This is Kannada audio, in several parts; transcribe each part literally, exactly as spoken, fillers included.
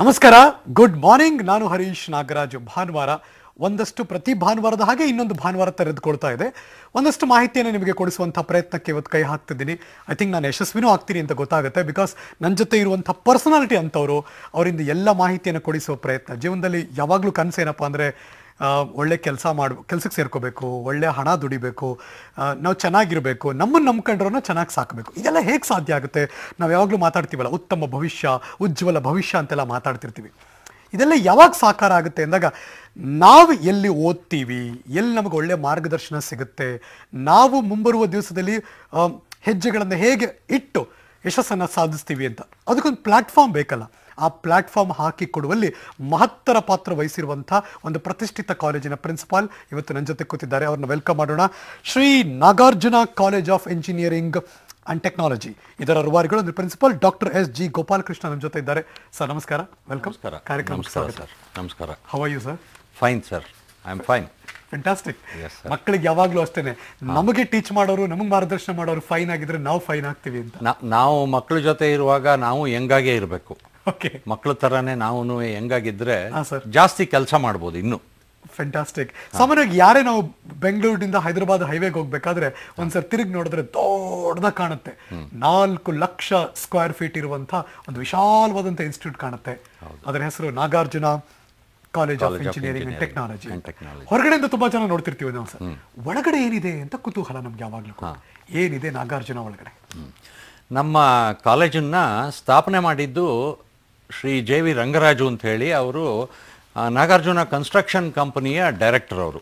ನಮಸ್ಕಾರ, ಗುಡ್ ಮಾರ್ನಿಂಗ್. ನಾನು ಹರೀಶ್ ನಾಗರಾಜ್. ಭಾನುವಾರ ಒಂದಷ್ಟು ಪ್ರತಿ ಭಾನುವಾರದ ಹಾಗೆ ಇನ್ನೊಂದು ಭಾನುವಾರ ತೆರೆದುಕೊಳ್ತಾ ಇದೆ. ಒಂದಷ್ಟು ಮಾಹಿತಿಯನ್ನು ನಿಮಗೆ ಕೊಡಿಸುವಂಥ ಪ್ರಯತ್ನಕ್ಕೆ ಇವತ್ತು ಕೈ ಹಾಕ್ತಿದ್ದೀನಿ. ಐ ಥಿಂಕ್ ನಾನು ಯಶಸ್ವಿನೂ ಆಗ್ತೀನಿ ಅಂತ ಗೊತ್ತಾಗುತ್ತೆ. ಬಿಕಾಸ್ ನನ್ನ ಜೊತೆ ಇರುವಂಥ ಪರ್ಸನಾಲಿಟಿ ಅಂಥವ್ರು, ಅವರಿಂದ ಎಲ್ಲ ಮಾಹಿತಿಯನ್ನು ಕೊಡಿಸುವ ಪ್ರಯತ್ನ. ಜೀವನದಲ್ಲಿ ಯಾವಾಗಲೂ ಕನಸೇನಪ್ಪ ಅಂದರೆ ಒಳ್ಳೆ ಕೆಲಸ ಮಾಡ ಕೆಲ್ಸಕ್ಕೆ ಸೇರ್ಕೋಬೇಕು, ಒಳ್ಳೆ ಹಣ ದುಡಿಬೇಕು, ನಾವು ಚೆನ್ನಾಗಿರಬೇಕು, ನಮ್ಮನ್ನು ನಂಬ್ಕೊಂಡ್ರನ್ನ ಚೆನ್ನಾಗಿ ಸಾಕಬೇಕು. ಇದೆಲ್ಲ ಹೇಗೆ ಸಾಧ್ಯ ಆಗುತ್ತೆ? ನಾವು ಯಾವಾಗಲೂ ಮಾತಾಡ್ತೀವಲ್ಲ, ಉತ್ತಮ ಭವಿಷ್ಯ, ಉಜ್ವಲ ಭವಿಷ್ಯ ಅಂತೆಲ್ಲ ಮಾತಾಡ್ತಿರ್ತೀವಿ. ಇದೆಲ್ಲ ಯಾವಾಗ ಸಾಕಾರ ಆಗುತ್ತೆ ಅಂದಾಗ ನಾವು ಎಲ್ಲಿ ಓದ್ತೀವಿ, ಎಲ್ಲಿ ನಮಗೆ ಒಳ್ಳೆ ಮಾರ್ಗದರ್ಶನ ಸಿಗುತ್ತೆ, ನಾವು ಮುಂಬರುವ ದಿವಸದಲ್ಲಿ ಹೆಜ್ಜೆಗಳನ್ನು ಹೇಗೆ ಇಟ್ಟು ಯಶಸ್ಸನ್ನು ಸಾಧಿಸ್ತೀವಿ ಅಂತ ಅದಕ್ಕೊಂದು ಪ್ಲ್ಯಾಟ್ಫಾರ್ಮ್ ಬೇಕಲ್ಲ. ಆ ಪ್ಲ್ಯಾಟ್ಫಾರ್ಮ್ ಹಾಕಿ ಕೊಡುವಲ್ಲಿ ಮಹತ್ತರ ಪಾತ್ರ ವಹಿಸಿರುವಂಥ ಒಂದು ಪ್ರತಿಷ್ಠಿತ ಕಾಲೇಜಿನ ಪ್ರಿನ್ಸಿಪಾಲ್ ಇವತ್ತು ನನ್ನ ಜೊತೆ ಕೂತಿದ್ದಾರೆ. ಅವ್ರನ್ನ ವೆಲ್ಕಮ್ ಮಾಡೋಣ. Shri Nagarjuna college of engineering and technology, ಇದರ ರೂವಾರಿಗಳು ಅಂದ್ರೆ principal doctor S G Gopal Krishna ನಮ್ಮ ಜೊತೆ ಇದ್ದಾರೆ. ಸರ್ ನಮಸ್ಕಾರ, ವೆಲ್ಕಮ್. ಕಾರ್ಯಕ್ರಮ ಸರ್. ನಮಸ್ಕಾರ. How are you sir? Fine sir, I am fine. Fantastic. ಮಕ್ಕಳಿಗೆ ಯಾವಾಗಲೂ ಅಷ್ಟೇನೆ, ನಮಗೆ ಟೀಚ್ ಮಾಡೋರು, ನಮಗೆ ಮಾರ್ಗದರ್ಶನ ಮಾಡೋರು ಫೈನ್ ಆಗಿದ್ರೆ ನಾವು ಫೈನ್ ಆಗ್ತೀವಿ ಅಂತ. ನಾವು ಮಕ್ಕಳ ಜೊತೆ ಇರುವಾಗ ನಾವು ಹೆಂಗಾಗೇ ಇರಬೇಕು. ಓಕೆ, ಮಕ್ಕಳ ತರಾನೇ ನಾವು ಹೆಂಗಾಗಿದ್ರೆ ಜಾಸ್ತಿ ಕೆಲಸ ಮಾಡ್ಬೋದು ಇನ್ನು. ಫ್ಯಾಂಟಾಸ್ಟಿಕ್. ಸಾಮಾನ್ಯವಾಗಿ ಯಾರೇ ನಾವು ಬೆಂಗಳೂರಿನಿಂದ ಹೈದರಾಬಾದ್ ಹೈವೇಗೆ ಹೋಗ್ಬೇಕಾದ್ರೆ ಒಂದ್ಸರಿ ತಿರುಗಿ ನೋಡಿದ್ರೆ ದೊಡ್ಡದಾಗಿ ಕಾಣುತ್ತೆ. ನಾಲ್ಕು ಲಕ್ಷ ಸ್ಕ್ವೇರ್ ಫೀಟ್ ಇರುವಂತ ಒಂದು ವಿಶಾಲವಾದಂತ ಇನ್ಸ್ಟಿಟ್ಯೂಟ್ ಕಾಣುತ್ತೆ. ಅದರ ಹೆಸರು Nagarjuna college of engineering and technology. ಹೊರಗಡೆಯಿಂದ ತುಂಬಾ ಜನ ನೋಡ್ತಿರ್ತೀವಿ ನಾವು ಸರ್, ಒಳಗಡೆ ಏನಿದೆ ಅಂತ ಕುತೂಹಲ ನಮ್ಗೆ ಯಾವಾಗ್ಲೂ. ಏನಿದೆ ನಾಗಾರ್ಜುನ ಒಳಗಡೆ? ನಮ್ಮ ಕಾಲೇಜನ್ನ ಸ್ಥಾಪನೆ ಮಾಡಿದ್ದು ಶ್ರೀ ಜೆ ವಿ ರಂಗರಾಜು ಅಂತ ಹೇಳಿ, ಅವರು ನಾಗಾರ್ಜುನ ಕನ್ಸ್ಟ್ರಕ್ಷನ್ ಕಂಪನಿಯ ಡೈರೆಕ್ಟರ್. ಅವರು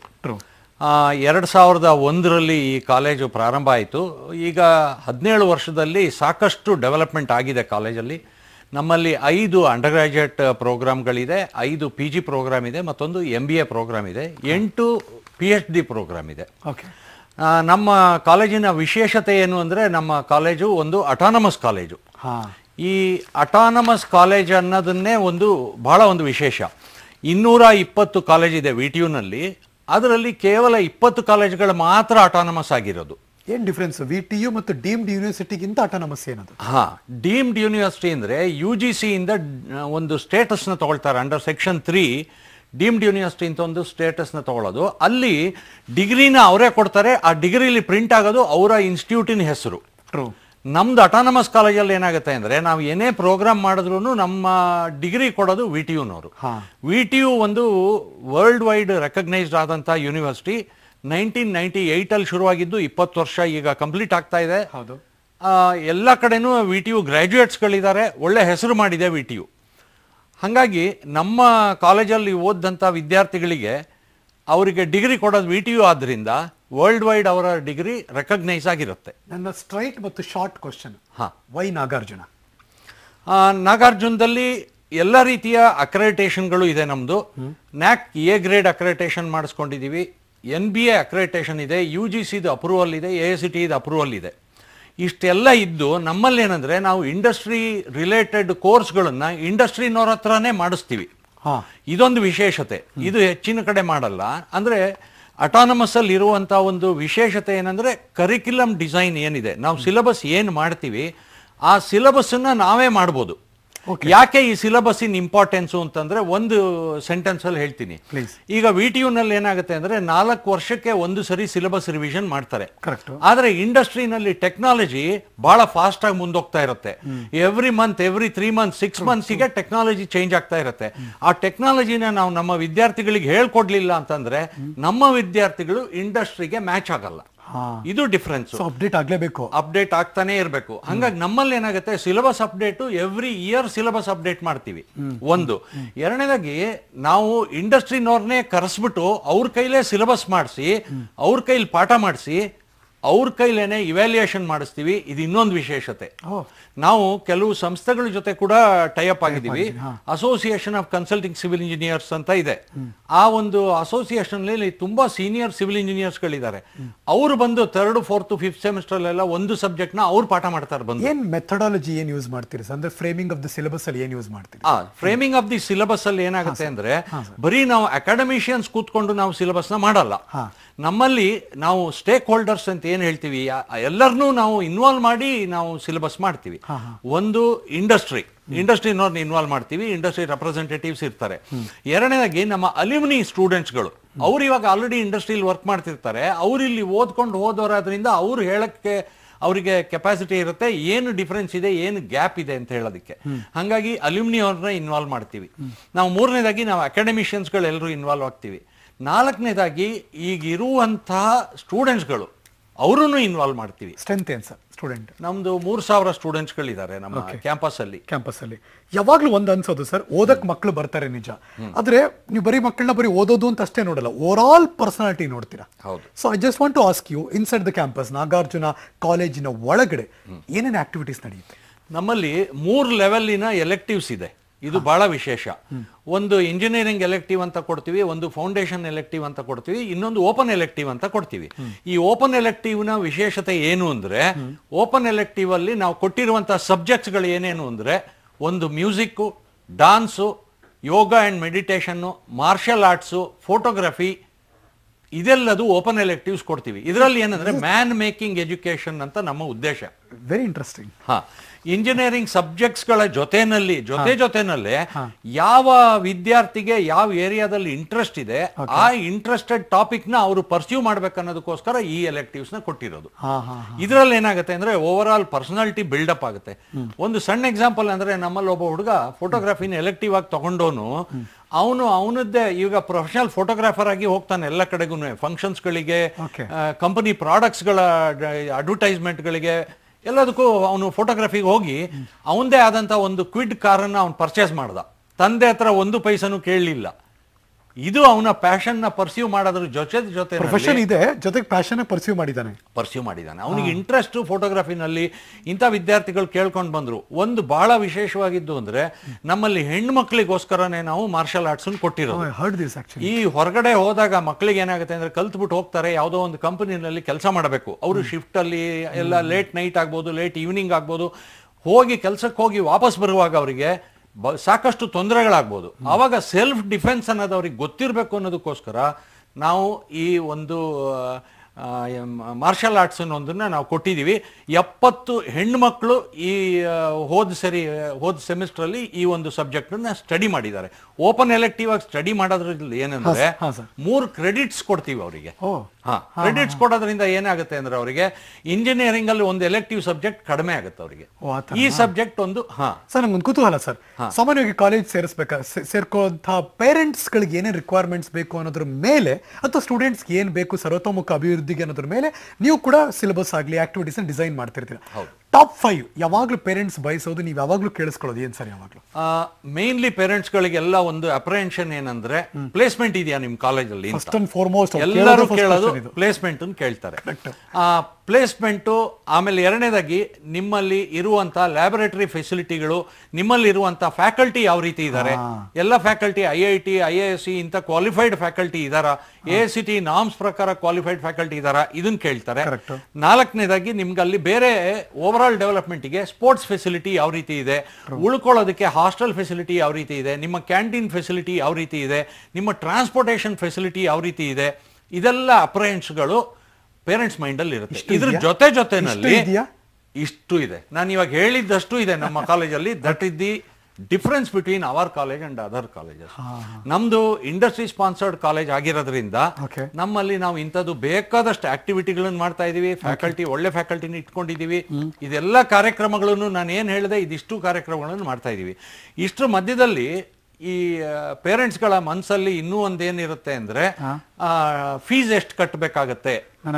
ಎರಡು ಸಾವಿರದ ಒಂದರಲ್ಲಿ ಈ ಕಾಲೇಜು ಪ್ರಾರಂಭ ಆಯಿತು. ಈಗ ಹದಿನೇಳು ವರ್ಷದಲ್ಲಿ ಸಾಕಷ್ಟು ಡೆವಲಪ್ಮೆಂಟ್ ಆಗಿದೆ ಕಾಲೇಜಲ್ಲಿ. ನಮ್ಮಲ್ಲಿ ಐದು ಅಂಡರ್ ಗ್ರಾಜ್ಯುಯೇಟ್ ಪ್ರೋಗ್ರಾಮ್ಗಳಿದೆ, ಐದು ಪಿ ಜಿ ಪ್ರೋಗ್ರಾಮ್ ಇದೆ, ಮತ್ತೊಂದು ಎಂ ಬಿ ಎ ಪ್ರೋಗ್ರಾಮ್ ಇದೆ, ಎಂಟು ಪಿ ಎಚ್ ಡಿ ಪ್ರೋಗ್ರಾಮ್ ಇದೆ. ಓಕೆ. ನಮ್ಮ ಕಾಲೇಜಿನ ವಿಶೇಷತೆ ಏನು ಅಂದರೆ, ನಮ್ಮ ಕಾಲೇಜು ಒಂದು ಅಟಾನಮಸ್ ಕಾಲೇಜು. ಈ ಅಟಾನಮಸ್ ಕಾಲೇಜ್ ಅನ್ನೋದನ್ನೇ ಒಂದು ಬಹಳ ಒಂದು ವಿಶೇಷ. ಇನ್ನೂರ ಇಪ್ಪತ್ತು ಕಾಲೇಜ್ ಇದೆ ವಿ ಟಿ ಯುನಲ್ಲಿ, ಅದರಲ್ಲಿ ಕೇವಲ ಇಪ್ಪತ್ತು ಕಾಲೇಜ್ಗಳು ಮಾತ್ರ ಅಟಾನಮಸ್ ಆಗಿರೋದು. ಏನ್ ಡಿಫ್ರೆನ್ಸ್ ವಿ ಟಿ ಯು ಮತ್ತು ಡೀಮ್ಡ್ ಯೂನಿವರ್ಸಿಟಿಗಿಂತ ಅಟಾನಮಸ್ ಏನದು? ಹಾ, ಡೀಮ್ಡ್ ಯೂನಿವರ್ಸಿಟಿ ಅಂದ್ರೆ ಯು ಜಿ ಸಿ ಇಂದ ಒಂದು ಸ್ಟೇಟಸ್ನ ತಗೊಳ್ತಾರೆ. Under section three deemed university ಅಂತ ಒಂದು ಸ್ಟೇಟಸ್ನ ತಗೊಳ್ಳೋದು. ಅಲ್ಲಿ ಡಿಗ್ರಿನ ಅವರೇ ಕೊಡ್ತಾರೆ, ಆ ಡಿಗ್ರಿಲಿ ಪ್ರಿಂಟ್ ಆಗೋದು ಅವರ ಇನ್ಸ್ಟಿಟ್ಯೂಟಿನ ಹೆಸರು. ಟ್ರೂ. ನಮ್ದು ಅಟಾನಮಸ್ ಕಾಲೇಜಲ್ಲಿ ಏನಾಗುತ್ತೆ ಅಂದ್ರೆ, ನಾವು ಏನೇ ಪ್ರೋಗ್ರಾಮ್ ಮಾಡಿದ್ರು ನಮ್ಮ ಡಿಗ್ರಿ ಕೊಡೋದು ವಿ ಟಿ ಯುನವರು. ವಿ ಟಿ ಯು ಒಂದು ವರ್ಲ್ಡ್ ವೈಡ್ ರೆಕಗ್ನೈಸ್ಡ್ ಆದಂತಹ ಯೂನಿವರ್ಸಿಟಿ. ನೈನ್ಟೀನ್ ನೈನ್ಟಿ ಏಟ್ ಅಲ್ಲಿ ಶುರುವಾಗಿದ್ದು ಇಪ್ಪತ್ತು ವರ್ಷ ಈಗ ಕಂಪ್ಲೀಟ್ ಆಗ್ತಾ ಇದೆ. ಹೌದು. ಎಲ್ಲ ಕಡೆನೂ ವಿ ಟಿ ಯು ಗ್ರಾಜ್ಯುಯೇಟ್ಸ್ಗಳಿದ್ದಾರೆ, ಒಳ್ಳೆ ಹೆಸರು ಮಾಡಿದೆ ವಿ ಟಿ ಯು. ಹಾಗಾಗಿ ನಮ್ಮ ಕಾಲೇಜಲ್ಲಿ ಓದಂಥ ವಿದ್ಯಾರ್ಥಿಗಳಿಗೆ ಅವರಿಗೆ ಡಿಗ್ರಿ ಕೊಡೋದು ವಿ ಟಿ ಯು ಆದ್ದರಿಂದ ವರ್ಲ್ಡ್ ವೈಡ್ ಅವರ ಡಿಗ್ರಿ ರೆಕಗ್ನೈಸ್ ಆಗಿರುತ್ತೆ. ನನ್ನ ಸ್ಟ್ರೈಟ್ ಮತ್ತು ಶಾರ್ಟ್ ಕ್ವಶನ್, ಹಾ, ವೈ ನಾಗಾರ್ಜುನ? ನಾಗಾರ್ಜುನದಲ್ಲಿ ಎಲ್ಲ ರೀತಿಯ ಅಕ್ರೆಡಿಟೇಷನ್ಗಳು ಇದೆ. ನಮ್ಮದು ನ್ಯಾಕ್ ಎ ಗ್ರೇಡ್ ಅಕ್ರೆಡಿಟೇಷನ್ ಮಾಡಿಸ್ಕೊಂಡಿದ್ದೀವಿ, ಎನ್ ಬಿ ಎ ಅಕ್ರೆಡಿಟೇಷನ್ ಇದೆ, ಯು ಜಿ ಸಿದು ಅಪ್ರೂವಲ್ ಇದೆ, ಎ ಸಿ ಟಿ ಇದು ಅಪ್ರೂವಲ್ ಇದೆ. ಇಷ್ಟೆಲ್ಲ ಇದ್ದು ನಮ್ಮಲ್ಲಿ ಏನಂದರೆ, ನಾವು ಇಂಡಸ್ಟ್ರಿ ರಿಲೇಟೆಡ್ ಕೋರ್ಸ್ಗಳನ್ನು ಇಂಡಸ್ಟ್ರಿನವ್ರ ಹತ್ರನೇ ಮಾಡಿಸ್ತೀವಿ. ಇದೊಂದು ವಿಶೇಷತೆ, ಇದು ಹೆಚ್ಚಿನ ಕಡೆ ಮಾಡಲ್ಲ. ಅಂದರೆ ಅಟಾನಮಸ್ ಅಲ್ಲಿ ಇರುವಂಥ ಒಂದು ವಿಶೇಷತೆ ಏನಂದರೆ, ಕರಿಕ್ಯುಲಮ್ ಡಿಸೈನ್ ಏನಿದೆ, ನಾವು ಸಿಲೆಬಸ್ ಏನು ಮಾಡ್ತೀವಿ ಆ ಸಿಲೆಬಸ್ಸನ್ನು ನಾವೇ ಮಾಡ್ಬೋದು. ಯಾಕೆ ಈ ಸಿಲೆಬಸ್ ಇನ್ ಇಂಪಾರ್ಟೆನ್ಸು ಅಂತಂದ್ರೆ, ಒಂದು ಸೆಂಟೆನ್ಸ್ ಅಲ್ಲಿ ಹೇಳ್ತೀನಿ. ಈಗ ವಿ ಟಿ ಯುನಲ್ಲಿ ಏನಾಗುತ್ತೆ ಅಂದ್ರೆ, ನಾಲ್ಕು ವರ್ಷಕ್ಕೆ ಒಂದು ಸರಿ ಸಿಲೆಬಸ್ ರಿವಿಷನ್ ಮಾಡ್ತಾರೆ. ಆದ್ರೆ ಇಂಡಸ್ಟ್ರಿನಲ್ಲಿ ಟೆಕ್ನಾಲಜಿ ಬಹಳ ಫಾಸ್ಟ್ ಆಗಿ ಮುಂದೋಗ್ತಾ ಇರುತ್ತೆ. Every month, every three month, six ಮಂತ್ಸ್ಗೆ ಟೆಕ್ನಾಲಜಿ ಚೇಂಜ್ ಆಗ್ತಾ ಇರುತ್ತೆ. ಆ ಟೆಕ್ನಾಲಜಿನ ನಾವು ನಮ್ಮ ವಿದ್ಯಾರ್ಥಿಗಳಿಗೆ ಹೇಳ್ಕೊಡ್ಲಿಲ್ಲ ಅಂತಂದ್ರೆ ನಮ್ಮ ವಿದ್ಯಾರ್ಥಿಗಳು ಇಂಡಸ್ಟ್ರಿಗೆ ಮ್ಯಾಚ್ ಆಗಲ್ಲ. ಇದು ಡಿಫರೆನ್ಸ್. ಅಪ್ಡೇಟ್ ಆಗ್ಲೇಬೇಕು, ಅಪ್ಡೇಟ್ ಆಗ್ತಾನೆ ಇರಬೇಕು. ಹಂಗಾಗಿ ನಮ್ಮಲ್ಲಿ ಏನಾಗುತ್ತೆ, syllabus update every year syllabus update ಮಾಡ್ತೀವಿ. ಒಂದು. ಎರಡನೇದಾಗಿ ನಾವು ಇಂಡಸ್ಟ್ರಿನವ್ರನ್ನೇ ಕರೆಸ್ಬಿಟ್ಟು ಅವ್ರ ಕೈಲೇ ಸಿಲೆಬಸ್ ಮಾಡಿಸಿ, ಅವ್ರ ಕೈಲಿ ಪಾಠ ಮಾಡಿಸಿ, ಅವ್ರ ಕೈಲೇನೆ ಇವ್ಯಾಲ್ಯೂಯೇಷನ್ ಮಾಡಿಸ್ತೀವಿ. ಇದು ಇನ್ನೊಂದು ವಿಶೇಷತೆ. ನಾವು ಕೆಲವು ಸಂಸ್ಥೆಗಳ ಜೊತೆ ಕೂಡ ಟೈಅಪ್ ಆಗಿದ್ದೀವಿ. Association of consulting civil engineers ಅಂತ ಇದೆ. ಆ ಒಂದು ಅಸೋಸಿಯೇಷನ್ ನಲ್ಲಿ ತುಂಬಾ ಸೀನಿಯರ್ ಸಿವಿಲ್ ಇಂಜಿನಿಯರ್ಸ್ ಗಳಿದ್ದಾರೆ. ಅವರು ಬಂದು ಥರ್ಡ್ ಫೋರ್ತ್ ಫಿಫ್ತ್ ಸೆಮಿಸ್ಟರ್ ಎಲ್ಲ ಒಂದು ಸಬ್ಜೆಕ್ಟ್ ನ ಅವ್ರು ಪಾಠ ಮಾಡ್ತಾರೆ. ಬಂದು ಏನ್ ಮೆಥಡಾಲಜಿ ಏನ್ ಯೂಸ್ ಮಾಡ್ತೀರಿ ಅಂದ್ರೆ, ಫ್ರೇಮಿಂಗ್ ಆಫ್ ದಿ ಸಿಲೆಬಸ್ ಅಲ್ಲಿ ಏನ್ ಯೂಸ್ ಮಾಡ್ತೀರಿ? ಆ ಫ್ರೇಮಿಂಗ್ ಆಫ್ ದಿ ಸಿಲೆಬಸ್ ಅಲ್ಲಿ ಏನಾಗುತ್ತೆ ಅಂದ್ರೆ, ಬರೀ ನಾವು ಅಕಾಡೆಮಿಷಿಯನ್ಸ್ ಕೂತ್ಕೊಂಡು ನಾವು ಸಿಲೆಬಸ್ ನ ಮಾಡಲ್ಲ. ನಮ್ಮಲ್ಲಿ ನಾವು ಸ್ಟೇಕ್ ಹೋಲ್ಡರ್ಸ್ ಅಂತ ಏನು ಹೇಳ್ತೀವಿ, ಎಲ್ಲರನ್ನೂ ನಾವು ಇನ್ವಾಲ್ವ್ ಮಾಡಿ ನಾವು ಸಿಲೆಬಸ್ ಮಾಡ್ತೀವಿ. ಒಂದು ಇಂಡಸ್ಟ್ರಿ ಇಂಡಸ್ಟ್ರಿನವ್ರನ್ನ ಇನ್ವಾಲ್ವ್ ಮಾಡ್ತೀವಿ, ಇಂಡಸ್ಟ್ರಿ ರೆಪ್ರೆಸೆಂಟೇಟಿವ್ಸ್ ಇರ್ತಾರೆ. ಎರಡನೇದಾಗಿ ನಮ್ಮ ಅಲ್ಯೂಮಿನಿ ಸ್ಟೂಡೆಂಟ್ಸ್ಗಳು, ಅವ್ರು ಇವಾಗ ಆಲ್ರೆಡಿ ಇಂಡಸ್ಟ್ರಿಯಲ್ಲಿ ವರ್ಕ್ ಮಾಡ್ತಿರ್ತಾರೆ, ಅವ್ರು ಇಲ್ಲಿ ಓದ್ಕೊಂಡು ಹೋದವರಾದ್ರಿಂದ ಅವ್ರು ಹೇಳಕ್ಕೆ ಅವರಿಗೆ ಕೆಪಾಸಿಟಿ ಇರುತ್ತೆ, ಏನು ಡಿಫ್ರೆನ್ಸ್ ಇದೆ, ಏನು ಗ್ಯಾಪ್ ಇದೆ ಅಂತ ಹೇಳೋದಕ್ಕೆ. ಹಾಗಾಗಿ ಅಲ್ಯೂಮಿನಿ ಅವ್ರನ್ನ ಇನ್ವಾಲ್ವ್ ಮಾಡ್ತೀವಿ ನಾವು. ಮೂರನೇದಾಗಿ ನಾವು ಅಕಾಡೆಮಿಷಿಯನ್ಸ್ಗಳೆಲ್ಲರೂ ಇನ್ವಾಲ್ವ್ ಆಗ್ತೀವಿ. ನಾಲ್ಕನೇದಾಗಿ ಈಗ ಇರುವಂತಹ ಸ್ಟೂಡೆಂಟ್ಸ್ಗಳು ಅವರನ್ನು ಇನ್ವಾಲ್ವ್ ಮಾಡ್ತೀವಿ. ಸ್ಟ್ರೆಂತ್ ಏನು ಸರ್ ಸ್ಟೂಡೆಂಟ್? ನಮ್ದು ಮೂರು ಸಾವಿರ ಸ್ಟೂಡೆಂಟ್ಸ್ಗಳಿದ್ದಾರೆ ನಮ್ಮ ಕ್ಯಾಂಪಸ್ ಅಲ್ಲಿ. ಕ್ಯಾಂಪಸ್ ಅಲ್ಲಿ ಯಾವಾಗ್ಲೂ ಒಂದು ಅನ್ಸೋದು ಸರ್, ಓದಕ್ ಮಕ್ಕಳು ಬರ್ತಾರೆ ನಿಜ, ಆದ್ರೆ ನೀವು ಬರೀ ಮಕ್ಕಳನ್ನ ಬರೀ ಓದೋದು ಅಂತ ಅಷ್ಟೇ ನೋಡಲ್ಲ, ಓವರ್ ಆಲ್ ಪರ್ಸನಾಲಿಟಿ ನೋಡ್ತೀರಾ. ಹೌದು. So I just want to ask you, inside the campus Nagarjuna ಕಾಲೇಜಿನ ಒಳಗಡೆ ಏನೇನು ಆಕ್ಟಿವಿಟೀಸ್ ನಡೆಯುತ್ತೆ? ನಮ್ಮಲ್ಲಿ ಮೂರು ಲೆವೆಲಿನ ಎಲೆಕ್ಟಿವ್ಸ್ ಇದೆ, ಇದು ಬಹಳ ವಿಶೇಷ. ಒಂದು ಇಂಜಿನಿಯರಿಂಗ್ ಎಲೆಕ್ಟಿವ್ ಅಂತ ಕೊಡ್ತೀವಿ, ಒಂದು ಫೌಂಡೇಶನ್ ಎಲೆಕ್ಟಿವ್ ಅಂತ ಕೊಡ್ತೀವಿ, ಇನ್ನೊಂದು ಓಪನ್ ಎಲೆಕ್ಟಿವ್ ಅಂತ ಕೊಡ್ತೀವಿ. ಈ ಓಪನ್ ಎಲೆಕ್ಟಿವ್ ನ ವಿಶೇಷತೆ ಏನು ಅಂದ್ರೆ, ಓಪನ್ ಎಲೆಕ್ಟಿವ್ ಅಲ್ಲಿ ನಾವು ಕೊಟ್ಟಿರುವಂತಹ ಸಬ್ಜೆಕ್ಟ್ಸ್ ಗಳು ಏನೇನು ಅಂದ್ರೆ, ಒಂದು music, dance, yoga and meditation, martial arts, photography, ಇದೆಲ್ಲದು ಓಪನ್ ಎಲೆಕ್ಟಿವ್ಸ್ ಕೊಡ್ತೀವಿ. ಇದರಲ್ಲಿ ಏನಂದ್ರೆ ಮ್ಯಾನ್ ಮೇಕಿಂಗ್ ಎಜುಕೇಶನ್ ಅಂತ ನಮ್ಮ ಉದ್ದೇಶ. Very interesting. ಹಾ, ಇಂಜಿನಿಯರಿಂಗ್ ಸಬ್ಜೆಕ್ಟ್ಸ್ ಗಳ ಜೊತೆನಲ್ಲಿ ಜೊತೆ ಜೊತೆನಲ್ಲೇ ಯಾವ ವಿದ್ಯಾರ್ಥಿಗೆ ಯಾವ ಏರಿಯಾದಲ್ಲಿ ಇಂಟ್ರೆಸ್ಟ್ ಇದೆ, ಆ ಇಂಟ್ರೆಸ್ಟೆಡ್ ಟಾಪಿಕ್ ನ ಅವರು ಪರ್ಸ್ಯೂ ಮಾಡ್ಬೇಕನ್ನೋದಕ್ಕೋಸ್ಕರ ಈ ಎಲೆಕ್ಟಿವ್ಸ್ ನ ಕೊಟ್ಟಿರೋದು. ಇದರಲ್ಲಿ ಏನಾಗುತ್ತೆ ಅಂದ್ರೆ ಓವರ್ ಆಲ್ ಪರ್ಸನಾಲಿಟಿ ಬಿಲ್ಡಪ್ ಆಗುತ್ತೆ. ಒಂದು ಸಣ್ಣ ಎಕ್ಸಾಂಪಲ್ ಅಂದ್ರೆ, ನಮ್ಮಲ್ಲಿ ಒಬ್ಬ ಹುಡುಗ ಫೋಟೋಗ್ರಫಿನ ಎಲೆಕ್ಟಿವ್ ಆಗಿ ತಗೊಂಡವನು, ಅವನು ಅವನದ್ದೇ ಈಗ ಪ್ರೊಫೆಷನಲ್ ಫೋಟೋಗ್ರಾಫರ್ ಆಗಿ ಹೋಗ್ತಾನೆ ಎಲ್ಲ ಕಡೆಗೂ, ಫಂಕ್ಷನ್ಸ್ ಗಳಿಗೆ, ಕಂಪನಿ ಪ್ರಾಡಕ್ಟ್ಸ್ ಗಳ ಅಡ್ವರ್ಟೈಸ್ಮೆಂಟ್ ಗಳಿಗೆ, ಎಲ್ಲದಕ್ಕೂ ಅವನು ಫೋಟೋಗ್ರಫಿಗೆ ಹೋಗಿ ಅವನದೇ ಆದಂತ ಒಂದು ಕ್ವಿಡ್ ಕಾರನ್ನ ಅವನು ಪರ್ಚೇಸ್ ಮಾಡ್ದ. ತಂದೆ ಹತ್ರ ಒಂದು ಪೈಸನು ಕೇಳಲಿಲ್ಲ. ಇದು ಅವನ ಪ್ಯಾಷನ್ ನ ಪರ್ಸ್ಯೂ ಮಾಡೋದ್ರ ಜೊತೆ ಜೊತೆ ಪ್ರೊಫೆಷನ್ ಇದೆ, ಜೊತೆಗೆ ಪ್ಯಾಷನ್ ಪರ್ಸ್ಯೂ ಮಾಡಿದ್ದಾನೆ ಪರ್ಸ್ಯೂ ಮಾಡಿದ್ದಾನೆ ಅವನಿಗೆ ಇಂಟ್ರೆಸ್ಟ್ ಫೋಟೋಗ್ರಫಿನಲ್ಲಿ. ಇಂಥ ವಿದ್ಯಾರ್ಥಿಗಳು ಕೇಳ್ಕೊಂಡು ಬಂದ್ರು. ಒಂದು ಬಹಳ ವಿಶೇಷವಾಗಿದ್ದು ಅಂದ್ರೆ, ನಮ್ಮಲ್ಲಿ ಹೆಣ್ಣು ಮಕ್ಕಳಿಗೋಸ್ಕರನೇ ನಾವು ಮಾರ್ಷಲ್ ಆರ್ಟ್ಸ್ ಕೊಟ್ಟಿರೋದು. ಈ ಹೊರಗಡೆ ಹೋದಾಗ ಮಕ್ಕಳಿಗೆ ಏನಾಗುತ್ತೆ ಅಂದ್ರೆ, ಕಲ್ತ್ಬಿಟ್ಟು ಹೋಗ್ತಾರೆ, ಯಾವುದೋ ಒಂದು ಕಂಪನಿನಲ್ಲಿ ಕೆಲಸ ಮಾಡಬೇಕು, ಅವರು ಶಿಫ್ಟ್ ಅಲ್ಲಿ ಎಲ್ಲ ಲೇಟ್ ನೈಟ್ ಆಗ್ಬೋದು, ಲೇಟ್ ಈವ್ನಿಂಗ್ ಆಗ್ಬೋದು, ಹೋಗಿ ಕೆಲಸಕ್ಕೆ ಹೋಗಿ ವಾಪಸ್ ಬರುವಾಗ ಅವರಿಗೆ ಸಾಕಷ್ಟು ತೊಂದರೆಗಳಾಗ್ಬೋದು. ಆವಾಗ ಸೆಲ್ಫ್ ಡಿಫೆನ್ಸ್ ಅನ್ನೋದು ಅವ್ರಿಗೆ ಗೊತ್ತಿರಬೇಕು ಅನ್ನೋದಕ್ಕೋಸ್ಕರ ನಾವು ಈ ಒಂದು ಮಾರ್ಷಲ್ ಆರ್ಟ್ಸ್ ಅನ್ನೋದನ್ನ ನಾವು ಕೊಟ್ಟಿದ್ದೀವಿ. ಎಪ್ಪತ್ತು ಹೆಣ್ಣು ಮಕ್ಕಳು ಈ ಹೋದ ಸರಿ ಹೋದ ಸೆಮಿಸ್ಟರ್ ಅಲ್ಲಿ ಈ ಒಂದು ಸಬ್ಜೆಕ್ಟ್ ನ ಸ್ಟಡಿ ಮಾಡಿದ್ದಾರೆ. ಓಪನ್ ಎಲೆಕ್ಟಿವ್ ಆಗಿ ಸ್ಟಡಿ ಮಾಡೋದ್ರಲ್ಲಿ ಏನಂದ್ರೆ, ಮೂರು ಕ್ರೆಡಿಟ್ಸ್ ಕೊಡ್ತೀವಿ ಅವರಿಗೆ. ಹಾ, ಕ್ರೆಡಿಟ್ಸ್ ಕೊಡೋದ್ರಿಂದ ಏನಾಗುತ್ತೆ ಅಂದ್ರೆ, ಅವರಿಗೆ ಇಂಜಿನಿಯರಿಂಗ್ ಅಲ್ಲಿ ಒಂದು ಎಲೆಕ್ಟಿವ್ ಸಬ್ಜೆಕ್ಟ್ ಕಡಿಮೆ ಆಗುತ್ತೆ ಅವರಿಗೆ. ಈ ಸಬ್ಜೆಕ್ಟ್ ಒಂದು. ಹಾ ಸರ್, ನಮ್ಗೊಂದು ಕುತೂಹಲ ಸರ್, ಸಾಮಾನ್ಯವಾಗಿ ಕಾಲೇಜ್ ಸೇರಿಸ್ಬೇಕಾ ಸೇರ್ಕೋಂಥ ಪೇರೆಂಟ್ಸ್ ಗಳಿಗೆ ಏನೇನು ರಿಕ್ವೈರ್ಮೆಂಟ್ಸ್ ಬೇಕು ಅನ್ನೋದ್ರ ಮೇಲೆ, ಅಥವಾ ಸ್ಟೂಡೆಂಟ್ಸ್ ಏನ್ ಬೇಕು ಸರ್ವತೋಮುಖ ಅಭಿವೃದ್ಧಿಗೆ ಅನ್ನೋದ್ರ ಮೇಲೆ ನೀವು ಕೂಡ ಸಿಲೆಬಸ್ ಆಗಲಿ ಆಕ್ಟಿವಿಟೀಸ್ ಡಿಸೈನ್ ಮಾಡ್ತಿರ್ತೀರಾ. ಟಾಪ್ ಫೈವ್ ಯಾವಾಗ್ಲೂ ಪೇರೆಂಟ್ಸ್ ಬಯಸೋದು, ನೀವು ಯಾವಾಗ್ಲೂ ಕೇಳಿಸ್ಕೊಳ್ಳೋದು ಏನ್ ಸರ್? ಯಾವಾಗ್ಲೂ ಮೇನ್ಲಿ ಪೇರೆಂಟ್ಸ್ ಗಳಿಗೆಲ್ಲ ಒಂದು ಅಪ್ರೆಹೆನ್ಷನ್ ಏನಂದ್ರೆ, ಪ್ಲೇಸ್ಮೆಂಟ್ ಇದೆಯಾ ನಿಮ್ ಕಾಲೇಜಲ್ಲಿ? ಫಸ್ಟ್ ಅಂಡ್ ಫಾರ್ಮೋಸ್ಟ್ ಎಲ್ಲರೂ ಕೇಳೋದು ಪ್ಲೇಸ್ಮೆಂಟ್ ಕೇಳ್ತಾರೆ. ಪ್ಲೇಸ್ಮೆಂಟು. ಆಮೇಲೆ ಎರಡನೇದಾಗಿ, ನಿಮ್ಮಲ್ಲಿ ಇರುವಂತ ಲ್ಯಾಬೊರೇಟರಿ ಫೆಸಿಲಿಟಿಗಳು, ನಿಮ್ಮಲ್ಲಿ ಇರುವಂತ ಫ್ಯಾಕಲ್ಟಿ ಯಾವ ರೀತಿ ಇದ್ದಾರೆ, ಎಲ್ಲ faculty I I T I S C ಇಂಥ ಕ್ವಾಲಿಫೈಡ್ ಫ್ಯಾಕಲ್ಟಿ ಇದಾರಾ, A S C T norms ಪ್ರಕಾರ ಕ್ವಾಲಿಫೈಡ್ ಫ್ಯಾಕಲ್ಟಿ ಇದಾರಾ, ಇದನ್ನ ಕೇಳ್ತಾರೆ. ನಾಲ್ಕನೇದಾಗಿ, ನಿಮ್ಗೆ ಅಲ್ಲಿ ಬೇರೆ ಓವರ್ ಆಲ್ ಡೆವಲಪ್ಮೆಂಟ್ಗೆ ಸ್ಪೋರ್ಟ್ಸ್ ಫೆಸಿಲಿಟಿ ಯಾವ ರೀತಿ ಇದೆ, ಉಳ್ಕೊಳ್ಳೋದಕ್ಕೆ ಹಾಸ್ಟೆಲ್ ಫೆಸಿಲಿಟಿ ಯಾವ ರೀತಿ ಇದೆ, ನಿಮ್ಮ ಕ್ಯಾಂಟೀನ್ ಫೆಸಿಲಿಟಿ ಯಾವ ರೀತಿ ಇದೆ, ನಿಮ್ಮ ಟ್ರಾನ್ಸ್ಪೋರ್ಟೇಷನ್ ಫೆಸಿಲಿಟಿ ಯಾವ ರೀತಿ ಇದೆ, ಇದೆಲ್ಲ ಅಪ್ರೆಹೆನ್ಸ್ಗಳು ಪೇರೆಂಟ್ಸ್ ಮೈಂಡ್ ಅಲ್ಲಿ ಇರುತ್ತೆ. ಇದ್ರ ಜೊತೆ ಜೊತೆನಲ್ಲಿ ಇಷ್ಟು ಇದೆ, ನಾನು ಇವಾಗ ಹೇಳಿದ್ದಷ್ಟು ಇದೆ ನಮ್ಮ ಕಾಲೇಜಲ್ಲಿ. That is the difference between our college and other colleges. ನಮ್ದು ಇಂಡಸ್ಟ್ರಿ ಸ್ಪಾನ್ಸರ್ಡ್ ಕಾಲೇಜ್ ಆಗಿರೋದ್ರಿಂದ ನಮ್ಮಲ್ಲಿ ನಾವು ಇಂಥದ್ದು ಬೇಕಾದಷ್ಟು ಆಕ್ಟಿವಿಟಿಗಳನ್ನು ಮಾಡ್ತಾ ಇದೀವಿ. ಫ್ಯಾಕಲ್ಟಿ ಒಳ್ಳೆ ಫ್ಯಾಕಲ್ಟಿನ ಇಟ್ಕೊಂಡಿದೀವಿ. ಇದೆಲ್ಲ ಕಾರ್ಯಕ್ರಮಗಳನ್ನು ನಾನು ಏನ್ ಹೇಳಿದೆ, ಇದಿಷ್ಟು ಕಾರ್ಯಕ್ರಮಗಳನ್ನು ಮಾಡ್ತಾ ಇದೀವಿ. ಇಷ್ಟರ ಮಧ್ಯದಲ್ಲಿ ಈ ಪೇರೆಂಟ್ಸ್ಗಳ ಮನಸ್ಸಲ್ಲಿ ಇನ್ನೂ ಒಂದೇನಿರುತ್ತೆ ಅಂದ್ರೆ, ಫೀಸ್ ಎಷ್ಟು ಕಟ್ಟಬೇಕಾಗತ್ತೆ.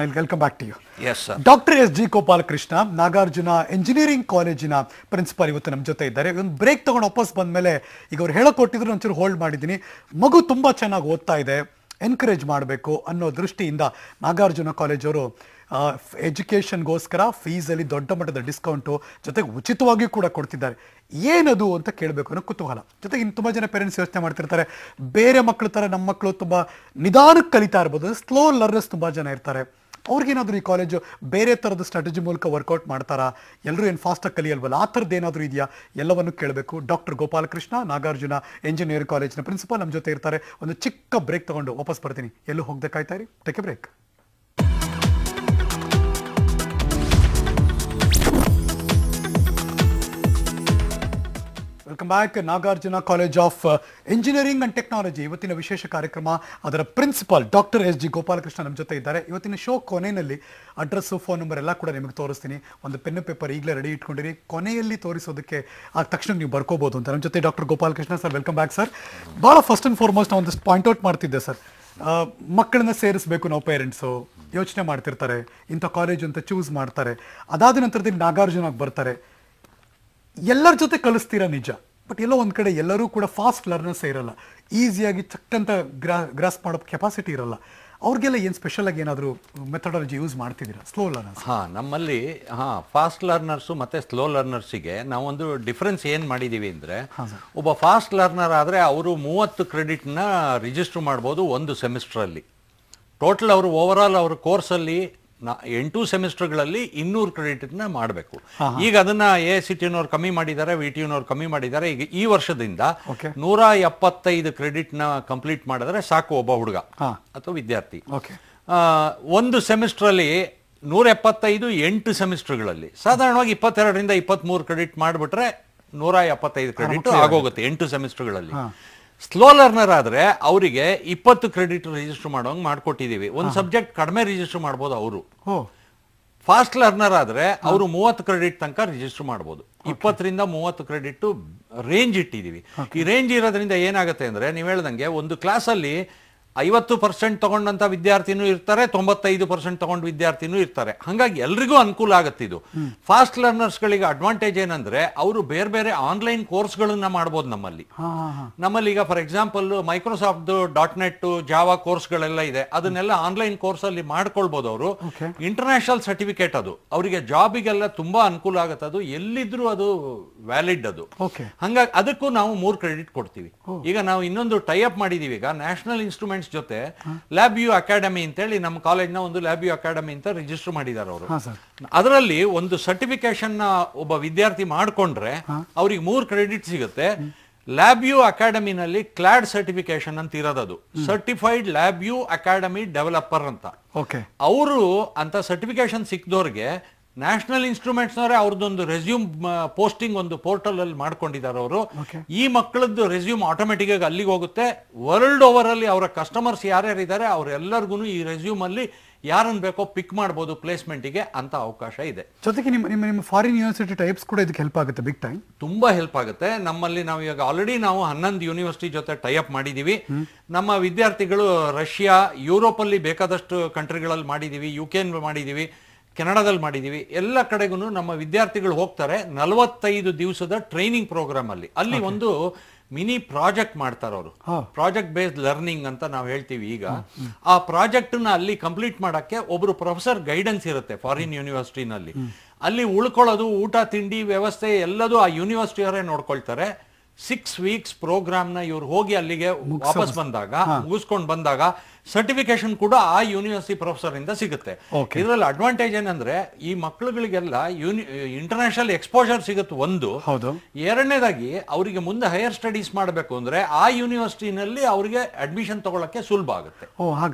Doctor S G Gopal Krishna, Nagarjuna engineering ಕಾಲೇಜಿನ ಪ್ರಿನ್ಸಿಪಾಲ್, ಇವತ್ತು ನಮ್ಮ ಜೊತೆ ಇದ್ದಾರೆ. ಒಂದು ಬ್ರೇಕ್ ತಗೊಂಡು ವಾಪಸ್ ಬಂದ್ಮೇಲೆ, ಈಗ ಅವ್ರು ಹೇಳೋ ಕೊಟ್ಟಿದ್ರು, ಒಂಚೂರು ಹೋಲ್ಡ್ ಮಾಡಿದ್ದೀನಿ. ಮಗು ತುಂಬಾ ಚೆನ್ನಾಗಿ ಓದ್ತಾ ಇದೆ, ಎನ್ಕರೇಜ್ ಮಾಡಬೇಕು ಅನ್ನೋ ದೃಷ್ಟಿಯಿಂದ ನಾಗಾರ್ಜುನ ಕಾಲೇಜವರು ಎಜುಕೇಷನ್ಗೋಸ್ಕರ ಫೀಸಲ್ಲಿ ದೊಡ್ಡ ಮಟ್ಟದ ಡಿಸ್ಕೌಂಟು, ಜೊತೆಗೆ ಉಚಿತವಾಗಿಯೂ ಕೂಡ ಕೊಡ್ತಿದ್ದಾರೆ. ಏನದು ಅಂತ ಕೇಳಬೇಕು ಅನ್ನೋ ಕುತೂಹಲ. ಜೊತೆಗೆ ಇನ್ನು ತುಂಬ ಜನ ಪೇರೆಂಟ್ಸ್ ಯೋಚನೆ ಮಾಡ್ತಿರ್ತಾರೆ, ಬೇರೆ ಮಕ್ಕಳ ಥರ ನಮ್ಮ ಮಕ್ಕಳು ತುಂಬ ನಿಧಾನಕ್ಕೆ ಕಲಿತಾ ಇರ್ಬೋದು, ಸ್ಲೋ ಲರ್ನರ್ಸ್ ತುಂಬ ಜನ ಇರ್ತಾರೆ. ಅವ್ರಿಗೇನಾದರೂ ಈ ಕಾಲೇಜು ಬೇರೆ ಥರದ ಸ್ಟ್ರಾಟಜಿ ಮೂಲಕ ವರ್ಕೌಟ್ ಮಾಡ್ತಾರಾ? ಎಲ್ಲರೂ ಏನು ಫಾಸ್ಟಾಗಿ ಕಲಿಯಲ್ವಲ್ಲ, ಆ ಥರದ್ದು ಏನಾದರೂ ಇದೆಯಾ? ಎಲ್ಲವನ್ನು ಕೇಳಬೇಕು. ಡಾಕ್ಟರ್ ಗೋಪಾಲ್ ಕೃಷ್ಣ, ನಾಗಾರ್ಜುನ ಎಂಜಿನಿಯರಿಂಗ್ ಕಾಲೇಜಿನ ಪ್ರಿನ್ಸಿಪಾಲ್, ನಮ್ಮ ಜೊತೆ ಇರ್ತಾರೆ. ಒಂದು ಚಿಕ್ಕ ಬ್ರೇಕ್ ತಗೊಂಡು ವಾಪಸ್ ಬರ್ತೀನಿ. ಎಲ್ಲೂ ಹೋಗದೆ ಕಾಯ್ತಾ ಇರಿ. Take a break. Welcome back. Nagarjuna college of engineering and technology ಇವತ್ತಿನ ವಿಶೇಷ ಕಾರ್ಯಕ್ರಮ, ಅದರ principal doctor S G Gopal Krishna ನಮ್ಮ ಜೊತೆ ಇದ್ದಾರೆ. ಇವತ್ತಿನ ಶೋ ಕೊನೆಯಲ್ಲಿ ಅಡ್ರೆಸ್ಸು, ಫೋನ್ ನಂಬರ್ ಎಲ್ಲ ಕೂಡ ನಿಮಗೆ ತೋರಿಸ್ತೀನಿ. ಒಂದು ಪೆನ್ನು ಪೇಪರ್ ಈಗಲೇ ರೆಡಿ ಇಟ್ಕೊಂಡಿರಿ, ಕೊನೆಯಲ್ಲಿ ತೋರಿಸೋದಕ್ಕೆ ಆದ ತಕ್ಷಣ ನೀವು ಬರ್ಕೋಬಹುದು ಅಂತ. ನಮ್ಮ ಜೊತೆ doctor Gopal Krishna sir, welcome back sir. ಭಾಳ ಫಸ್ಟ್ ಆ್ಯಂಡ್ ಫಾರ್ಮೋಸ್ಟ್ ಒಂದಷ್ಟು ಪಾಯಿಂಟ್ ಔಟ್ ಮಾಡ್ತಿದ್ದೆ ಸರ್. ಮಕ್ಕಳನ್ನ ಸೇರಿಸಬೇಕು ನಾವು ಪೇರೆಂಟ್ಸು ಯೋಚನೆ ಮಾಡ್ತಿರ್ತಾರೆ, ಇಂಥ ಕಾಲೇಜು ಅಂತ ಚೂಸ್ ಮಾಡ್ತಾರೆ. ಅದಾದ ನಂತರದಲ್ಲಿ ನಾಗಾರ್ಜುನಾಗಿ ಬರ್ತಾರೆ, ಎಲ್ಲರ ಜೊತೆ ಕಲಿಸ್ತೀರಾ ನಿಜ, ಬಟ್ ಎಲ್ಲೋ ಒಂದು ಕಡೆ ಎಲ್ಲರೂ ಕೂಡ ಫಾಸ್ಟ್ ಲರ್ನರ್ಸೇ ಇರಲ್ಲ, ಈಸಿಯಾಗಿ ಚಕ್ಕಂತ ಗ್ರಾ ಗ್ರಾಸ್ ಮಾಡೋ ಕೆಪಾಸಿಟಿ ಇರಲ್ಲ. ಅವ್ರಿಗೆಲ್ಲ ಏನು ಸ್ಪೆಷಲ್ ಆಗಿ ಏನಾದರೂ ಮೆಥಡಾಲಜಿ ಯೂಸ್ ಮಾಡ್ತಿದ್ದೀರಾ ಸ್ಲೋ ಲರ್ನರ್ಸ್? ಹಾಂ, ನಮ್ಮಲ್ಲಿ ಹಾಂ ಫಾಸ್ಟ್ ಲರ್ನರ್ಸು ಮತ್ತು ಸ್ಲೋ ಲರ್ನರ್ಸಿಗೆ ನಾವೊಂದು ಡಿಫ್ರೆನ್ಸ್ ಏನು ಮಾಡಿದ್ದೀವಿ ಅಂದರೆ, ಒಬ್ಬ ಫಾಸ್ಟ್ ಲರ್ನರ್ ಆದರೆ ಅವರು ಮೂವತ್ತು ಕ್ರೆಡಿಟ್ನ ರಿಜಿಸ್ಟರ್ ಮಾಡ್ಬೋದು ಒಂದು ಸೆಮಿಸ್ಟ್ರಲ್ಲಿ. ಟೋಟಲ್ ಅವರು ಓವರ್ ಆಲ್ ಅವ್ರ ಕೋರ್ಸಲ್ಲಿ ನಾ ಎಂಟು ಸೆಮಿಸ್ಟರ್ಗಳಲ್ಲಿ ಇನ್ನೂರು ಕ್ರೆಡಿಟ್ನ ಮಾಡಬೇಕು. ಈಗ ಅದನ್ನ ಎ ಸಿ ಟಿನವ್ರು ಕಮ್ಮಿ ಮಾಡಿದ್ದಾರೆ, ವಿ ಟಿ ಯುನವ್ರು ಕಮ್ಮಿ ಮಾಡಿದ್ದಾರೆ. ಈಗ ಈ ವರ್ಷದಿಂದ ನೂರ ಎಪ್ಪತ್ತೈದು ಕ್ರೆಡಿಟ್ನ ಕಂಪ್ಲೀಟ್ ಮಾಡಿದ್ರೆ ಸಾಕು ಒಬ್ಬ ಹುಡುಗ ಅಥವಾ ವಿದ್ಯಾರ್ಥಿ. ಒಂದು ಸೆಮಿಸ್ಟ್ರಲ್ಲಿ ನೂರ ಎಪ್ಪತ್ತೈದು ಎಂಟು ಸೆಮಿಸ್ಟರ್ಗಳಲ್ಲಿ ಸಾಧಾರಣವಾಗಿ ಇಪ್ಪತ್ತೆರಡರಿಂದ ಇಪ್ಪತ್ತ್ಮೂರು ಕ್ರೆಡಿಟ್ ಮಾಡಿಬಿಟ್ರೆ ನೂರ ಎಪ್ಪತ್ತೈದು ಕ್ರೆಡಿಟ್ ಆಗೋಗುತ್ತೆ ಎಂಟು ಸೆಮಿಸ್ಟರ್ಗಳಲ್ಲಿ. ಸ್ಲೋ ಲರ್ನರ್ ಆದರೆ ಅವರಿಗೆ ಇಪ್ಪತ್ತು ಕ್ರೆಡಿಟ್ ರಿಜಿಸ್ಟರ್ ಮಾಡೋಂಗೆ ಮಾಡ್ಕೊಟ್ಟಿದ್ದೀವಿ. ಒಂದು ಸಬ್ಜೆಕ್ಟ್ ಕಡಿಮೆ ರಿಜಿಸ್ಟರ್ ಮಾಡ್ಬೋದು ಅವರು. ಫಾಸ್ಟ್ ಲರ್ನರ್ ಆದರೆ ಅವರು ಮೂವತ್ತು ಕ್ರೆಡಿಟ್ ತನಕ ರಿಜಿಸ್ಟರ್ ಮಾಡ್ಬೋದು. ಇಪ್ಪತ್ತರಿಂದ ಮೂವತ್ತು ಕ್ರೆಡಿಟ್ ರೇಂಜ್ ಇಟ್ಟಿದ್ದೀವಿ. ಈ ರೇಂಜ್ ಇರೋದ್ರಿಂದ ಏನಾಗುತ್ತೆ ಅಂದರೆ, ನೀವು ಹೇಳ್ದಂಗೆ ಒಂದು ಕ್ಲಾಸಲ್ಲಿ ಐವತ್ತು ಪರ್ಸೆಂಟ್ ತಗೊಂಡಂತ ವಿದ್ಯಾರ್ಥಿನೂ ಇರ್ತಾರೆ, ತೊಂಬತ್ತೈದು ಪರ್ಸೆಂಟ್ ತಗೊಂಡು ವಿದ್ಯಾರ್ಥಿನೂ ಇರ್ತಾರೆ. ಹಾಗಾಗಿ ಎಲ್ರಿಗೂ ಅನುಕೂಲ ಆಗುತ್ತೆ ಇದು. ಫಾಸ್ಟ್ ಲರ್ನರ್ಸ್ಗಳಿಗೆ ಅಡ್ವಾಂಟೇಜ್ ಏನಂದ್ರೆ, ಅವರು ಬೇರೆ ಬೇರೆ ಆನ್ಲೈನ್ ಕೋರ್ಸ್ಗಳನ್ನ ಮಾಡ್ಬೋದು ನಮ್ಮಲ್ಲಿ. ನಮ್ಮಲ್ಲಿ ಈಗ for example Microsoft dot net Java ಕೋರ್ಸ್ಗಳೆಲ್ಲ ಇದೆ, ಅದನ್ನೆಲ್ಲ ಆನ್ಲೈನ್ ಕೋರ್ಸ್ ಅಲ್ಲಿ ಮಾಡ್ಕೊಳ್ಬಹುದು ಅವರು. ಇಂಟರ್ನ್ಯಾಷನಲ್ ಸರ್ಟಿಫಿಕೇಟ್ ಅದು ಅವರಿಗೆ ಜಾಬಿಗೆಲ್ಲ ತುಂಬಾ ಅನುಕೂಲ ಆಗುತ್ತೆ. ಅದು ಎಲ್ಲಿದ್ರು ಅದು ವ್ಯಾಲಿಡ್ ಅದು. ಹಂಗಾಗಿ ಅದಕ್ಕೂ ನಾವು ಮೂರು ಕ್ರೆಡಿಟ್ ಕೊಡ್ತೀವಿ. ಈಗ ನಾವು ಇನ್ನೊಂದು ಟೈ ಅಪ್ ಮಾಡಿದೀವಿ ಈಗ ನ್ಯಾಷನಲ್ ಇನ್ಸ್ಟ್ರೂಮೆಂಟ್ ಜೊತೆ ಲ್ಯಾಬ್ ಯು ಅಕಾಡೆಮಿ ಅಂತೇಳಿ ನಮ್ಮ ಕಾಲೇಜ್ನ ಒಂದು ಲ್ಯಾಬ್ ಯು ಅಕಾಡೆಮಿ ಅಂತ ರಿಜಿಸ್ಟರ್ ಮಾಡಿದ್ದಾರೆ ಅವರು. ಅದರಲ್ಲಿ ಒಂದು ಸರ್ಟಿಫಿಕೇಶನ್ ಒಬ್ಬ ವಿದ್ಯಾರ್ಥಿ ಮಾಡ್ಕೊಂಡ್ರೆ ಅವ್ರಿಗೆ ಮೂರು ಕ್ರೆಡಿಟ್ ಸಿಗುತ್ತೆ. ಲ್ಯಾಬ್ ಯು ಅಕಾಡೆಮಿನಲ್ಲಿ ಕ್ಲಾಡ್ ಸರ್ಟಿಫಿಕೇಶನ್ ಅಂತ ಇರೋದು, certified LabVIEW academy developer ಅಂತ. ಅವರು ಅಂತ ಸರ್ಟಿಫಿಕೇಶನ್ ಸಿಕ್ದವ್ರಿಗೆ ನ್ಯಾಷನಲ್ ಇನ್ಸ್ಟ್ರೂಮೆಂಟ್ಸ್ ನವರೇ ಅವ್ರದ್ದೊಂದು ರೆಸ್ಯೂಮ್ ಪೋಸ್ಟಿಂಗ್ ಒಂದು ಪೋರ್ಟಲ್ ಅಲ್ಲಿ ಮಾಡ್ಕೊಂಡಿದ್ದಾರೆ ಅವರು. ಈ ಮಕ್ಕಳದ್ದು ರೆಸ್ಯೂಮ್ ಆಟೋಮೆಟಿಕ್ ಆಗಿ ಅಲ್ಲಿಗೆ ಹೋಗುತ್ತೆ. ವರ್ಲ್ಡ್ ಓವರ್ ಅಲ್ಲಿ ಅವರ ಕಸ್ಟಮರ್ಸ್ ಯಾರ್ಯಾರಿದ್ದಾರೆ ಅವರೆಲ್ಲರಿಗೂ ಈ ರೆಸ್ಯೂಮ್ ಅಲ್ಲಿ ಯಾರನ್ನು ಬೇಕೋ ಪಿಕ್ ಮಾಡಬಹುದು ಪ್ಲೇಸ್ಮೆಂಟ್ಗೆ ಅಂತ ಅವಕಾಶ ಇದೆ. ಜೊತೆಗೆ ನಿಮ್ಮ ನಿಮ್ಮ ನಿಮ್ಮ ಫಾರಿನ್ ಯೂನಿವರ್ಸಿಟಿ ಟೈಪ್ಸ್ ಕೂಡ ಇದಕ್ಕೆ ಹೆಲ್ಪ್ ಆಗುತ್ತೆ, ಬಿಗ್ ಟೈಮ್ ತುಂಬಾ ಹೆಲ್ಪ್ ಆಗುತ್ತೆ. ನಮ್ಮಲ್ಲಿ ನಾವು ಈಗ ಆಲ್ರೆಡಿ ನಾವು ಹನ್ನೊಂದು ಯೂನಿವರ್ಸಿಟಿ ಜೊತೆ ಟೈ ಅಪ್ ಮಾಡಿದೀವಿ. ನಮ್ಮ ವಿದ್ಯಾರ್ಥಿಗಳು ರಷ್ಯಾ, ಯುರೋಪ್ ಅಲ್ಲಿ ಬೇಕಾದಷ್ಟು ಕಂಟ್ರಿಗಳಲ್ಲಿ ಮಾಡಿದೀವಿ, ಯು ಕೆ ಮಾಡಿದೀವಿ, ಕೆನಡಾದಲ್ಲಿ ಮಾಡಿದೀವಿ. ಎಲ್ಲ ಕಡೆಗೂ ನಮ್ಮ ವಿದ್ಯಾರ್ಥಿಗಳು ಹೋಗ್ತಾರೆ. ನಲವತ್ತೈದು ದಿವಸದ ಟ್ರೈನಿಂಗ್ ಪ್ರೋಗ್ರಾಮ್ ಅಲ್ಲಿ ಅಲ್ಲಿ ಒಂದು ಮಿನಿ ಪ್ರಾಜೆಕ್ಟ್ ಮಾಡ್ತಾರೆ ಅವರು. ಪ್ರಾಜೆಕ್ಟ್ ಬೇಸ್ಡ್ ಲರ್ನಿಂಗ್ ಅಂತ ನಾವು ಹೇಳ್ತೀವಿ. ಈಗ ಆ ಪ್ರಾಜೆಕ್ಟ್ ನ ಅಲ್ಲಿ ಕಂಪ್ಲೀಟ್ ಮಾಡಕ್ಕೆ ಒಬ್ರು ಪ್ರೊಫೆಸರ್ ಗೈಡೆನ್ಸ್ ಇರುತ್ತೆ ಫಾರಿನ್ ಯೂನಿವರ್ಸಿಟಿನಲ್ಲಿ. ಅಲ್ಲಿ ಉಳ್ಕೊಳ್ಳೋದು, ಊಟ ತಿಂಡಿ ವ್ಯವಸ್ಥೆ ಎಲ್ಲದೂ ಆ ಯೂನಿವರ್ಸಿಟಿಯವರೇ ನೋಡ್ಕೊಳ್ತಾರೆ. ಸಿಕ್ಸ್ ವೀಕ್ಸ್ ಪ್ರೋಗ್ರಾಮ್ ನ ಇವ್ರು ಹೋಗಿ ಅಲ್ಲಿಗೆ ವಾಪಸ್ ಬಂದಾಗ, ಮುಗಿಸ್ಕೊಂಡು ಬಂದಾಗ ಸರ್ಟಿಫಿಕೇಶನ್ ಕೂಡ ಆ ಯೂನಿವರ್ಸಿಟಿ ಪ್ರೊಫೆಸರ್ ಇಂದ ಸಿಗುತ್ತೆ. ಇದರಲ್ಲಿ ಅಡ್ವಾಂಟೇಜ್ ಏನಂದ್ರೆ, ಈ ಮಕ್ಕಳುಗಳಿಗೆಲ್ಲ ಯೂನಿ ಇಂಟರ್ನ್ಯಾಷನಲ್ ಎಕ್ಸ್ಪೋಜರ್ ಸಿಗುತ್ತೆ ಒಂದು. ಎರಡನೇದಾಗಿ ಅವರಿಗೆ ಮುಂದೆ ಹೈಯರ್ ಸ್ಟಡೀಸ್ ಮಾಡಬೇಕು ಅಂದ್ರೆ ಆ ಯೂನಿವರ್ಸಿಟಿನಲ್ಲಿ ಅವರಿಗೆ ಅಡ್ಮಿಷನ್ ತಗೊಳಕ್ಕೆ ಸುಲಭ ಆಗುತ್ತೆ.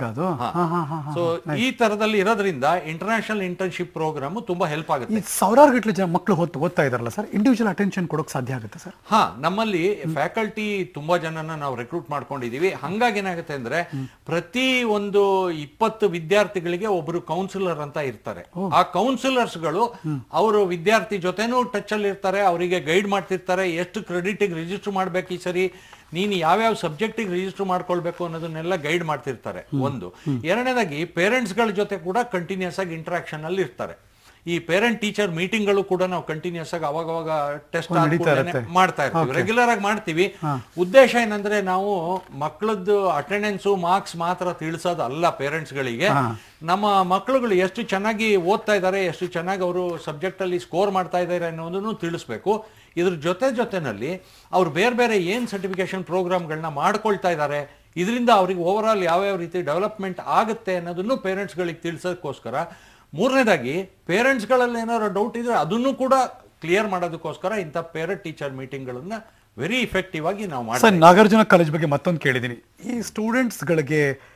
ಸೊ ಈ ತರದಲ್ಲಿ ಇರೋದ್ರಿಂದ ಇಂಟರ್ನ್ಯಾಷನಲ್ ಇಂಟರ್ನ್ಶಿಪ್ ಪ್ರೋಗ್ರಾಮ್ ತುಂಬಾ ಹೆಲ್ಪ್ ಆಗುತ್ತೆ. ಸಾವಿರಾರು ಗಟ್ಟಲೆ ಜನ ಮಕ್ಕಳು ಓದ್ತಾ ಇದಾರಲ್ಲ ಸರ್, ಇಂಡಿವಿಜುವಲ್ ಅಟೆನ್ಷನ್ ಕೊಡೋಕೆ ಸಾಧ್ಯ ಆಗುತ್ತೆ ಸರ್? ಹಾ, ನಮ್ಮಲ್ಲಿ ಫ್ಯಾಕಲ್ಟಿ ತುಂಬಾ ಜನನ ನಾವು ರೆಕ್ರೂಟ್ ಮಾಡ್ಕೊಂಡಿದೀವಿ. ಹಂಗಾಗಿ ಏನಾಗುತ್ತೆ ಅಂದ್ರೆ, ಪ್ರತಿ ಒಂದು ಇಪ್ಪತ್ತು ವಿದ್ಯಾರ್ಥಿಗಳಿಗೆ ಒಬ್ರು ಕೌನ್ಸಿಲರ್ ಅಂತ ಇರ್ತಾರೆ. ಆ ಕೌನ್ಸಿಲರ್ಸ್ ಗಳು ಅವರು ವಿದ್ಯಾರ್ಥಿ ಜೊತೆನೂ ಟಚ್ ಅಲ್ಲಿ ಇರ್ತಾರೆ, ಅವರಿಗೆ ಗೈಡ್ ಮಾಡ್ತಿರ್ತಾರೆ. ಎಷ್ಟು ಕ್ರೆಡಿಟ್ ರಿಜಿಸ್ಟರ್ ಮಾಡ್ಬೇಕು ಈ ಸರಿ, ನೀನು ಯಾವ್ಯಾವ ಸಬ್ಜೆಕ್ಟ್ ರಿಜಿಸ್ಟರ್ ಮಾಡ್ಕೊಳ್ಬೇಕು ಅನ್ನೋದನ್ನೆಲ್ಲ ಗೈಡ್ ಮಾಡ್ತಿರ್ತಾರೆ ಒಂದು. ಎರಡನೇದಾಗಿ ಪೇರೆಂಟ್ಸ್ ಗಳ ಜೊತೆ ಕೂಡ ಕಂಟಿನ್ಯೂಸ್ ಆಗಿ ಇಂಟರಾಕ್ಷನ್ ಅಲ್ಲಿ ಇರ್ತಾರೆ. ಈ ಪೇರೆಂಟ್ ಟೀಚರ್ ಮೀಟಿಂಗ್ ಗಳು ಕೂಡ ನಾವು ಕಂಟಿನ್ಯೂಸ್ ಆಗಿ ಅವಾಗ ಅವಾಗ ಟೆಸ್ಟ್ ಮಾಡ್ತಾ ಇರ್ತೀವಿ, ರೆಗ್ಯುಲರ್ ಆಗಿ ಮಾಡ್ತೀವಿ. ಉದ್ದೇಶ ಏನಂದ್ರೆ, ನಾವು ಮಕ್ಕಳದ್ದು ಅಟೆಂಡೆನ್ಸ್ ಮಾರ್ಕ್ಸ್ ಮಾತ್ರ ತಿಳಿಸೋದು ಅಲ್ಲ ಪೇರೆಂಟ್ಸ್ ಗಳಿಗೆ. ನಮ್ಮ ಮಕ್ಕಳುಗಳು ಎಷ್ಟು ಚೆನ್ನಾಗಿ ಓದ್ತಾ ಇದ್ದಾರೆ, ಎಷ್ಟು ಚೆನ್ನಾಗಿ ಅವರು ಸಬ್ಜೆಕ್ಟ್ ಅಲ್ಲಿ ಸ್ಕೋರ್ ಮಾಡ್ತಾ ಇದ್ದಾರೆ ಅನ್ನೋದನ್ನು ತಿಳಿಸ್ಬೇಕು. ಇದ್ರ ಜೊತೆ ಜೊತೆನಲ್ಲಿ ಅವ್ರು ಬೇರೆ ಬೇರೆ ಏನ್ ಸರ್ಟಿಫಿಕೇಶನ್ ಪ್ರೋಗ್ರಾಮ್ಗಳನ್ನ ಮಾಡ್ಕೊಳ್ತಾ ಇದ್ದಾರೆ, ಇದರಿಂದ ಅವ್ರಿಗೆ ಓವರ್ ಆಲ್ ಯಾವ್ಯಾವ ರೀತಿ ಡೆವಲಪ್ಮೆಂಟ್ ಆಗುತ್ತೆ ಅನ್ನೋದನ್ನು ಪೇರೆಂಟ್ಸ್ ಗಳಿಗೆ ತಿಳಿಸೋದಕ್ಕೋಸ್ಕರ. ಮೂರನೇದಾಗಿ ಪೇರೆಂಟ್ಸ್ಗಳಲ್ಲಿ ಏನಾದ್ರು ಡೌಟ್ ಇದ್ರೆ ಅದನ್ನು ಕೂಡ ಕ್ಲಿಯರ್ ಮಾಡೋದಕ್ಕೋಸ್ಕರ ಇಂಥ ಪೇರೆಂಟ್ ಟೀಚರ್ ಮೀಟಿಂಗ್ಗಳನ್ನ ವೆರಿ ಇಫೆಕ್ಟಿವ್ ಆಗಿ ನಾವು ಮಾಡ್ತೀವಿ. ನಾಗಾರ್ಜುನ ಕಾಲೇಜ್ ಬಗ್ಗೆ ಮತ್ತೊಂದು ಕೇಳಿದ್ದೀನಿ. ಈ ಸ್ಟೂಡೆಂಟ್ಸ್ಗಳಿಗೆ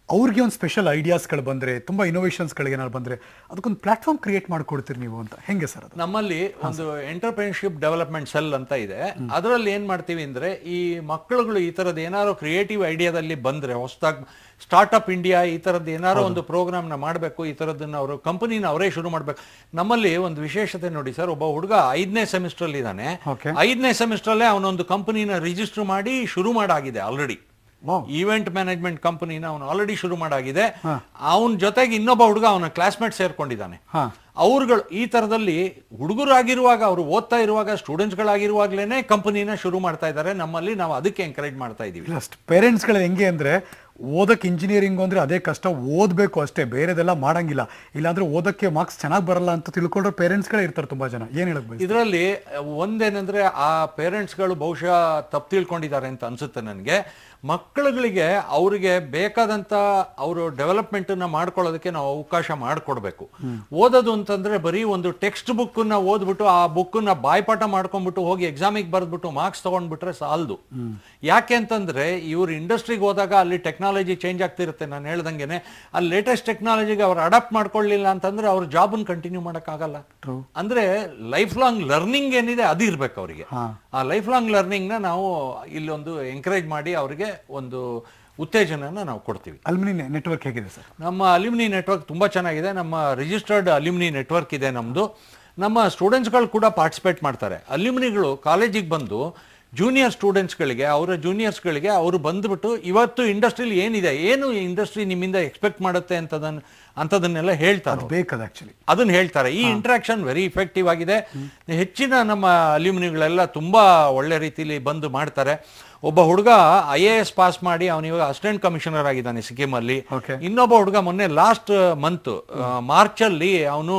ಅವ್ರಿಗೆ ಒಂದು ಸ್ಪೆಷಲ್ ಐಡಿಯಾಸ್ಗಳು ಬಂದರೆ, ತುಂಬ ಇನೋವೇಷನ್ಸ್ಗಳಿಗೆ ಏನಾದ್ರು ಬಂದರೆ ಅದಕ್ಕೊಂದು ಪ್ಲಾಟ್ಫಾರ್ಮ್ ಕ್ರಿಯೇಟ್ ಮಾಡಿಕೊಡ್ತೀರಿ ನೀವು ಅಂತ, ಹೆಂಗೆ ಸರ್ ಅದು? ನಮ್ಮಲ್ಲಿ ಒಂದು ಎಂಟರ್ಪ್ರೆನ್ಶಿಪ್ ಡೆವಲಪ್ಮೆಂಟ್ ಸೆಲ್ ಅಂತ ಇದೆ. ಅದರಲ್ಲಿ ಏನ್ ಮಾಡ್ತೀವಿ ಅಂದ್ರೆ, ಈ ಮಕ್ಕಳುಗಳು ಈ ತರದ್ ಏನಾದ್ರು ಕ್ರಿಯೇಟಿವ್ ಐಡಿಯಾದಲ್ಲಿ ಬಂದ್ರೆ, ಹೊಸದಾಗಿ ಸ್ಟಾರ್ಟ್ಅಪ್ ಇಂಡಿಯಾ ಈ ತರದ್ದು ಏನಾದ್ರು ಒಂದು ಪ್ರೋಗ್ರಾಮ್ ನ ಮಾಡಬೇಕು, ಈ ತರದನ್ನ ಅವರು ಕಂಪನಿನ ಅವರೇ ಶುರು ಮಾಡ್ಬೇಕು. ನಮ್ಮಲ್ಲಿ ಒಂದು ವಿಶೇಷತೆ ನೋಡಿ ಸರ್, ಒಬ್ಬ ಹುಡುಗ ಐದನೇ ಸೆಮಿಸ್ಟರ್ ಅಲ್ಲಿ ಇದ್ದಾನೆ. ಐದನೇ ಸೆಮಿಸ್ಟರ್ ಅಲ್ಲೇ ಅವನೊಂದು ಕಂಪನಿನ ರಿಜಿಸ್ಟರ್ ಮಾಡಿ ಶುರು ಮಾಡಾಗಿದೆ ಆಲ್ರೆಡಿ. ಈವೆಂಟ್ ಮ್ಯಾನೇಜ್ಮೆಂಟ್ ಕಂಪನಿನ ಅವನು ಆಲ್ರೆಡಿ ಶುರು ಮಾಡಾಗಿದೆ. ಅವನ ಜೊತೆಗೆ ಇನ್ನೊಬ್ಬ ಹುಡುಗ ಅವನ ಕ್ಲಾಸ್ಮೇಟ್ ಸೇರ್ಕೊಂಡಿದ್ದಾನೆ. ಅವ್ರುಗಳು ಈ ತರದಲ್ಲಿ ಹುಡುಗರಾಗಿರುವಾಗ, ಅವರು ಓದ್ತಾ ಇರುವಾಗ, ಸ್ಟೂಡೆಂಟ್ಸ್ಗಳಾಗಿರುವಾಗ್ಲೇನೆ ಕಂಪನಿನ ಶುರು ಮಾಡ್ತಾ ಇದ್ದಾರೆ ನಮ್ಮಲ್ಲಿ. ನಾವು ಅದಕ್ಕೆ ಎಂಕರೇಜ್ ಮಾಡ್ತಾ ಇದೀವಿ. ಪೇರೆಂಟ್ಸ್ಗಳು ಹೆಂಗೆ ಅಂದ್ರೆ, ಓದಕ್ಕೆ ಇಂಜಿನಿಯರಿಂಗ್ ಅಂದ್ರೆ ಅದೇ ಕಷ್ಟ, ಓದಬೇಕು ಅಷ್ಟೇ, ಬೇರೆದೆಲ್ಲ ಮಾಡಂಗಿಲ್ಲ, ಇಲ್ಲಾಂದ್ರೆ ಓದಕ್ಕೆ ಮಾರ್ಕ್ಸ್ ಚೆನ್ನಾಗಿ ಬರಲ್ಲ ಅಂತ ತಿಳ್ಕೊಂಡ್ರೆ ಪೇರೆಂಟ್ಸ್ಗಳೇ ಇರ್ತಾರೆ ತುಂಬಾ ಜನ. ಏನ್ ಹೇಳಕ್ ಇದರಲ್ಲಿ ಒಂದೇನಂದ್ರೆ, ಆ ಪೇರೆಂಟ್ಸ್ಗಳು ಬಹುಶಃ ತಪ್ಪು ತಿಳ್ಕೊಂಡಿದ್ದಾರೆ ಅಂತ ಅನ್ಸುತ್ತೆ ನನಗೆ. ಮಕ್ಕಳುಗಳಿಗೆ ಅವ್ರಿಗೆ ಬೇಕಾದಂತ ಅವರು ಡೆವಲಪ್ಮೆಂಟ್ ನ ಮಾಡ್ಕೊಳ್ಳೋದಕ್ಕೆ ನಾವು ಅವಕಾಶ ಮಾಡಿಕೊಡ್ಬೇಕು. ಓದೋದು ಅಂತಂದ್ರೆ ಬರೀ ಒಂದು ಟೆಕ್ಸ್ಟ್ ಬುಕ್ ನ ಓದ್ಬಿಟ್ಟು ಆ ಬುಕ್ ನ ಬಾಯ್ಪಾಠ ಮಾಡ್ಕೊಂಡ್ಬಿಟ್ಟು ಹೋಗಿ ಎಕ್ಸಾಮಿಗೆ ಬರ್ದ್ಬಿಟ್ಟು ಮಾರ್ಕ್ಸ್ ತಗೊಂಡ್ಬಿಟ್ರೆ ಸಾಲದು. ಯಾಕೆ ಅಂತಂದ್ರೆ, ಇವ್ರು ಇಂಡಸ್ಟ್ರಿಗೆ ಹೋದಾಗ ಅಲ್ಲಿ ಟೆಕ್ನಾಲಜಿ ಚೇಂಜ್ ಆಗ್ತಿರುತ್ತೆ. ನಾನು ಹೇಳ್ದಂಗೆನೆ ಅಲ್ಲಿ ಲೇಟೆಸ್ಟ್ ಟೆಕ್ನಾಲಜಿಗೆ ಅವ್ರು ಅಡಾಪ್ಟ್ ಮಾಡ್ಕೊಳ್ಳಿಲ್ಲ ಅಂತಂದ್ರೆ ಅವ್ರ ಜಾಬ್ ಕಂಟಿನ್ಯೂ ಮಾಡಕ್ಕಾಗಲ್ಲ. ಅಂದ್ರೆ ಲೈಫ್ ಲಾಂಗ್ ಲರ್ನಿಂಗ್ ಏನಿದೆ ಅದು ಇರ್ಬೇಕು ಅವರಿಗೆ. ಆ ಲೈಫ್ ಲಾಂಗ್ ಲರ್ನಿಂಗ್ ನ ನಾವು ಇಲ್ಲೊಂದು ಎಂಕರೇಜ್ ಮಾಡಿ ಅವರಿಗೆ ಒಂದು ಉತ್ತೇಜನ ನಾವು ಕೊಡ್ತೀವಿ. ಅಲ್ಯುಮಿನಿ ನೆಟ್ವರ್ಕ್ ಹೇಗಿದೆ ಸರ್? ನಮ್ಮ ಅಲ್ಯುಮಿನಿ ನೆಟ್ವರ್ಕ್ ತುಂಬಾ ಚೆನ್ನಾಗಿದೆ. ನಮ್ಮ ರಿಜಿಸ್ಟರ್ಡ್ ಅಲ್ಯುಮಿನಿ ನೆಟ್ವರ್ಕ್ ಇದೆ ನಮ್ದು. ನಮ್ಮ ಸ್ಟೂಡೆಂಟ್ಸ್ಗಳು ಕೂಡ ಪಾರ್ಟಿಸಿಪೇಟ್ ಮಾಡ್ತಾರೆ. ಅಲ್ಯುಮಿನಿಗಳು ಕಾಲೇಜಿಗೆ ಬಂದು ಜೂನಿಯರ್ ಸ್ಟೂಡೆಂಟ್ಸ್ಗಳಿಗೆ, ಅವರ ಜೂನಿಯರ್ಸ್ಗಳಿಗೆ ಅವರು ಬಂದ್ಬಿಟ್ಟು ಇವತ್ತು ಇಂಡಸ್ಟ್ರಿಲಿ ಏನಿದೆ, ಏನು ಇಂಡಸ್ಟ್ರಿ ನಿಮ್ಮಿಂದ ಎಕ್ಸ್ಪೆಕ್ಟ್ ಮಾಡುತ್ತೆ ಅಂತದನ್ನ ಅಂತದನ್ನೆಲ್ಲ ಹೇಳ್ತಾರೆ. ಬೇಕದ ಆಕ್ಚುಲಿ ಅದನ್ನ ಹೇಳ್ತಾರೆ. ಈ ಇಂಟ್ರಾಕ್ಷನ್ ವೆರಿ ಇಫೆಕ್ಟಿವ್ ಆಗಿದೆ. ಹೆಚ್ಚಿನ ನಮ್ಮ ಅಲ್ಯುಮಿನಿಗಳೆಲ್ಲ ತುಂಬಾ ಒಳ್ಳೆ ರೀತಿಲಿ ಬಂದು ಮಾಡ್ತಾರೆ. ಒಬ್ಬ ಹುಡುಗ ಐ ಎ ಎಸ್ ಪಾಸ್ ಮಾಡಿ ಅವನು ಇವಾಗ ಅಸಿಸ್ಟೆಂಟ್ ಕಮಿಷನರ್ ಆಗಿದ್ದಾನೆ ಸಿಕ್ಕಿಂ ಅಲ್ಲಿ. ಇನ್ನೊಬ್ಬ ಹುಡುಗ ಮೊನ್ನೆ ಲಾಸ್ಟ್ ಮಂತ್ ಮಾರ್ಚ್ ಅಲ್ಲಿ ಅವನು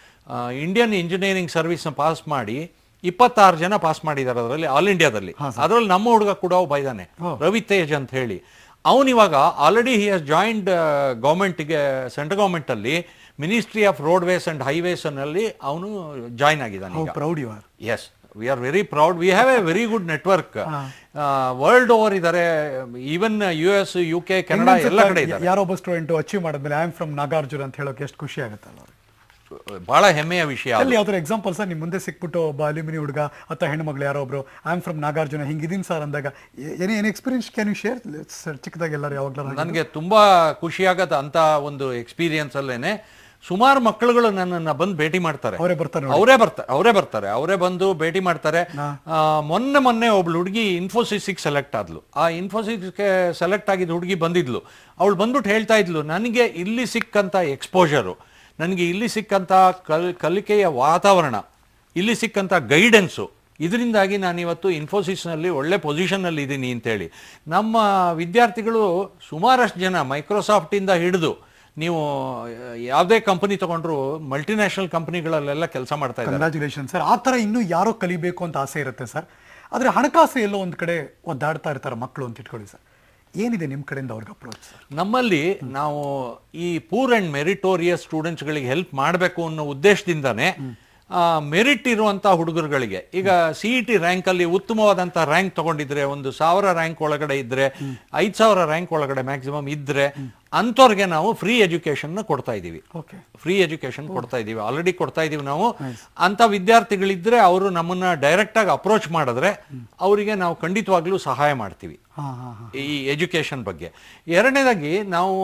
ಇಂಡಿಯನ್ ಇಂಜಿನಿಯರಿಂಗ್ ಸರ್ವಿಸ್ ಪಾಸ್ ಮಾಡಿ ಇಪ್ಪತ್ತಾರು ಜನ ಪಾಸ್ ಮಾಡಿದ್ದಾರೆ ಅದರಲ್ಲಿ, ಆಲ್ ಇಂಡಿಯಾದಲ್ಲಿ. ಅದರಲ್ಲಿ ನಮ್ಮ ಹುಡುಗ ಕೂಡ ಒಬ್ಬ ಇದ್ದಾನೆ, ರವಿ ತೇಜ್ ಅಂತ ಹೇಳಿ. ಅವನಿವಾಗ ಆಲ್ರೆಡಿ ಹಿ ಹಸ್ ಜಾಯಿಂಡ್ ಗೌರ್ಮೆಂಟ್ಗೆ, ಸೆಂಟ್ರಲ್ ಗೌರ್ಮೆಂಟ್ ಅಲ್ಲಿ ministry of roadways and highways ನಲ್ಲಿ ಅವನು ಜಾಯಿನ್ ಆಗಿದ್ದಾನೆ. Yes, we are very proud. We have a very good network. World over ಇದ್ದಾರೆ, even U S, U K, Canada ಎಲ್ಲ ಕಡೆ ಇದ್ದಾರೆ. ಯಾರೊಬ್ಬ ಸ್ಟೂಡೆಂಟ್ ಅಚೀವ್ ಮಾಡಿದ್ಮೇಲೆ ಐ ಆಮ್ ಫ್ರಮ್ ನಾಗಾರ್ಜುನ ಅಂತ ಹೇಳೋಕೆ ಎಷ್ಟು ಖುಷಿ ಆಗುತ್ತಲ್ಲ, ಬಹಳ ಹೆಮ್ಮೆಯ ವಿಷಯ. ಅಲ್ಲಿ ಯಾವ್ದಾರ ಎಕ್ಸಾಂಪಲ್ ಸರ್, ನಿಮ್ ಮುಂದೆ ಸಿಕ್ಬಿಟ್ಟು ಒಬ್ಬ ಅಲ್ಯುಮಿನಿ ಹುಡುಗ ಅಥವಾ ಹೆಣ್ಣು ಮಗಳು ಯಾರೋ ಒಬ್ರು ಐ ಆಮ್ ಫ್ರಮ್ ನಾಗಾರ್ಜುನ ಹಿಂಗಿದೀನಿ ಸರ್ ಅಂದಾಗ ಏನೇ ಏನ್ experience can you share sir? ಚಿಕ್ಕದಾಗಿ ಎಲ್ಲರೂ ಯಾವಾಗಲೂ ನನಗೆ ತುಂಬಾ ಖುಷಿ ಆಗತ್ತೆ ಅಂತ ಒಂದು ಎಕ್ಸ್ಪೀರಿಯನ್ಸ್ ಅಲ್ಲೇನೆ. ಸುಮಾರು ಮಕ್ಕಳುಗಳು ನನ್ನನ್ನ ಬಂದು ಭೇಟಿ ಮಾಡ್ತಾರೆ. ಅವರೇ ಬರ್ತಾರೆ ಅವರೇ ಬರ್ತಾರೆ ಅವರೇ ಬರ್ತಾರೆ ಅವರೇ ಬಂದು ಭೇಟಿ ಮಾಡ್ತಾರೆ. ಮೊನ್ನೆ ಮೊನ್ನೆ ಒಬ್ಳು ಹುಡುಗಿ ಇನ್ಫೋಸಿಸ್ಗೆ ಸೆಲೆಕ್ಟ್ ಆದ್ಲು. ಆ ಇನ್ಫೋಸಿಸ್ಗೆ ಸೆಲೆಕ್ಟ್ ಆಗಿದ್ದ ಹುಡುಗಿ ಬಂದಿದ್ಲು. ಅವಳು ಬಂದ್ಬಿಟ್ಟು ಹೇಳ್ತಾ ಇದ್ಲು, ನನಗೆ ಇಲ್ಲಿ ಸಿಕ್ಕಂತ ಎಕ್ಸ್ಪೋಜರು, ನನಗೆ ಇಲ್ಲಿ ಸಿಕ್ಕಂತ ಕಲ್ ಕಲಿಕೆಯ ವಾತಾವರಣ, ಇಲ್ಲಿ ಸಿಕ್ಕಂತ ಗೈಡೆನ್ಸು, ಇದರಿಂದಾಗಿ ನಾನು ಇವತ್ತು ಇನ್ಫೋಸಿಸ್ನಲ್ಲಿ ಒಳ್ಳೆ ಪೊಸಿಷನ್ನಲ್ಲಿ ಇದ್ದೀನಿ ಅಂತೇಳಿ. ನಮ್ಮ ವಿದ್ಯಾರ್ಥಿಗಳು ಸುಮಾರಷ್ಟು ಜನ ಮೈಕ್ರೋಸಾಫ್ಟಿಂದ ಹಿಡಿದು ನೀವು ಯಾವುದೇ ಕಂಪನಿ ತಗೊಂಡ್ರು ಮಲ್ಟಿನ್ಯಾಷನಲ್ ಕಂಪನಿಗಳಲ್ಲೆಲ್ಲ ಕೆಲಸ ಮಾಡ್ತಾ ಇದ್ದಾರೆ. Congratulation sir. ಆ ಥರ ಇನ್ನೂ ಯಾರೋ ಕಲಿಬೇಕು ಅಂತ ಆಸೆ ಇರುತ್ತೆ ಸರ್, ಆದರೆ ಹಣಕಾಸು ಎಲ್ಲೋ ಒಂದು ಕಡೆ ಒದ್ದಾಡ್ತಾ ಇರ್ತಾರೆ ಮಕ್ಕಳು ಅಂತ ಇಟ್ಕೊಳ್ಳಿ ಸರ್. ಏನಿದೆ ನಿಮ್ಮ ಕಡೆಯಿಂದ ಅವ್ರಿಗೆ ಅಪ್ರೋಚ್ ಸರ್? ನಮ್ಮಲ್ಲಿ ನಾವು ಈ ಪೂರ್ ಅಂಡ್ ಮೆರಿಟೋರಿಯಸ್ ಸ್ಟೂಡೆಂಟ್ಸ್ಗಳಿಗೆ ಹೆಲ್ಪ್ ಮಾಡಬೇಕು ಅನ್ನೋ ಉದ್ದೇಶದಿಂದಾನೆ ಮೆರಿಟ್ ಇರುವಂಥ ಹುಡುಗರುಗಳಿಗೆ, ಈಗ ಸಿ ಇ ಟಿ ರ್ಯಾಂಕಲ್ಲಿ ಉತ್ತಮವಾದಂಥ ರ್ಯಾಂಕ್ ತಗೊಂಡಿದ್ರೆ, ಒಂದು ಸಾವಿರ ರ್ಯಾಂಕ್ ಒಳಗಡೆ ಇದ್ರೆ, ಐದು ಸಾವಿರ ರ್ಯಾಂಕ್ ಒಳಗಡೆ ಮ್ಯಾಕ್ಸಿಮಮ್ ಇದ್ರೆ ಅಂಥವ್ರಿಗೆ ನಾವು ಫ್ರೀ ಎಜುಕೇಶನ್ ಕೊಡ್ತಾ ಇದ್ದೀವಿ. ಫ್ರೀ ಎಜುಕೇಶನ್ ಕೊಡ್ತಾ ಇದ್ದೀವಿ, ಆಲ್ರೆಡಿ ಕೊಡ್ತಾ ಇದ್ದೀವಿ ನಾವು. ಅಂಥ ವಿದ್ಯಾರ್ಥಿಗಳಿದ್ರೆ ಅವರು ನಮ್ಮನ್ನ ಡೈರೆಕ್ಟ್ ಆಗಿ ಅಪ್ರೋಚ್ ಮಾಡಿದ್ರೆ ಅವರಿಗೆ ನಾವು ಖಂಡಿತವಾಗ್ಲೂ ಸಹಾಯ ಮಾಡ್ತೀವಿ ಈ ಎಜುಕೇಶನ್ ಬಗ್ಗೆ. ಎರಡನೇದಾಗಿ ನಾವು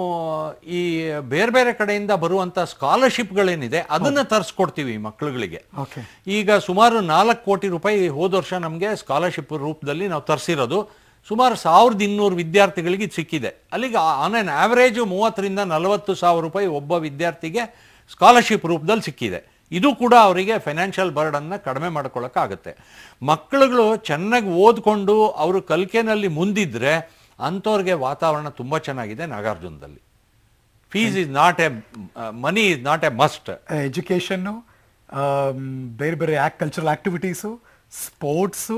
ಈ ಬೇರೆ ಬೇರೆ ಕಡೆಯಿಂದ ಬರುವಂತ ಸ್ಕಾಲರ್ಶಿಪ್ಗಳೇನಿದೆ ಅದನ್ನ ತರಿಸ್ಕೊಡ್ತೀವಿ ಮಕ್ಕಳುಗಳಿಗೆ. ಈಗ ಸುಮಾರು ನಾಲ್ಕು ಕೋಟಿ ರೂಪಾಯಿ ಹೋದ ವರ್ಷ ನಮಗೆ ಸ್ಕಾಲರ್ಶಿಪ್ ರೂಪದಲ್ಲಿ ನಾವು ತರಿಸಿರೋದು. ಸುಮಾರು ಸಾವಿರದ ಇನ್ನೂರು ವಿದ್ಯಾರ್ಥಿಗಳಿಗೆ ಸಿಕ್ಕಿದೆ. ಅಲ್ಲಿಗೆ ಆನ್ ಆನ್ ಆವರೇಜ್ ಮೂವತ್ತರಿಂದ ನಲವತ್ತು ಸಾವಿರ ರೂಪಾಯಿ ಒಬ್ಬ ವಿದ್ಯಾರ್ಥಿಗೆ ಸ್ಕಾಲರ್ಶಿಪ್ ರೂಪದಲ್ಲಿ ಸಿಕ್ಕಿದೆ. ಇದು ಕೂಡ ಅವರಿಗೆ ಫೈನಾನ್ಷಿಯಲ್ ಬರ್ಡನ್ನ ಕಡಿಮೆ ಮಾಡ್ಕೊಳ್ಳೋಕ್ಕಾಗುತ್ತೆ. ಮಕ್ಕಳುಗಳು ಚೆನ್ನಾಗಿ ಓದ್ಕೊಂಡು ಅವರು ಕಲಿಕೆನಲ್ಲಿ ಮುಂದಿದ್ರೆ ಅಂಥವ್ರಿಗೆ ವಾತಾವರಣ ತುಂಬ ಚೆನ್ನಾಗಿದೆ ನಾಗಾರ್ಜುನದಲ್ಲಿ. Fees is not a money is not a must. Education, ಬೇರೆ ಬೇರೆ ಕಲ್ಚರಲ್ ಆಕ್ಟಿವಿಟೀಸು, ಸ್ಪೋರ್ಟ್ಸು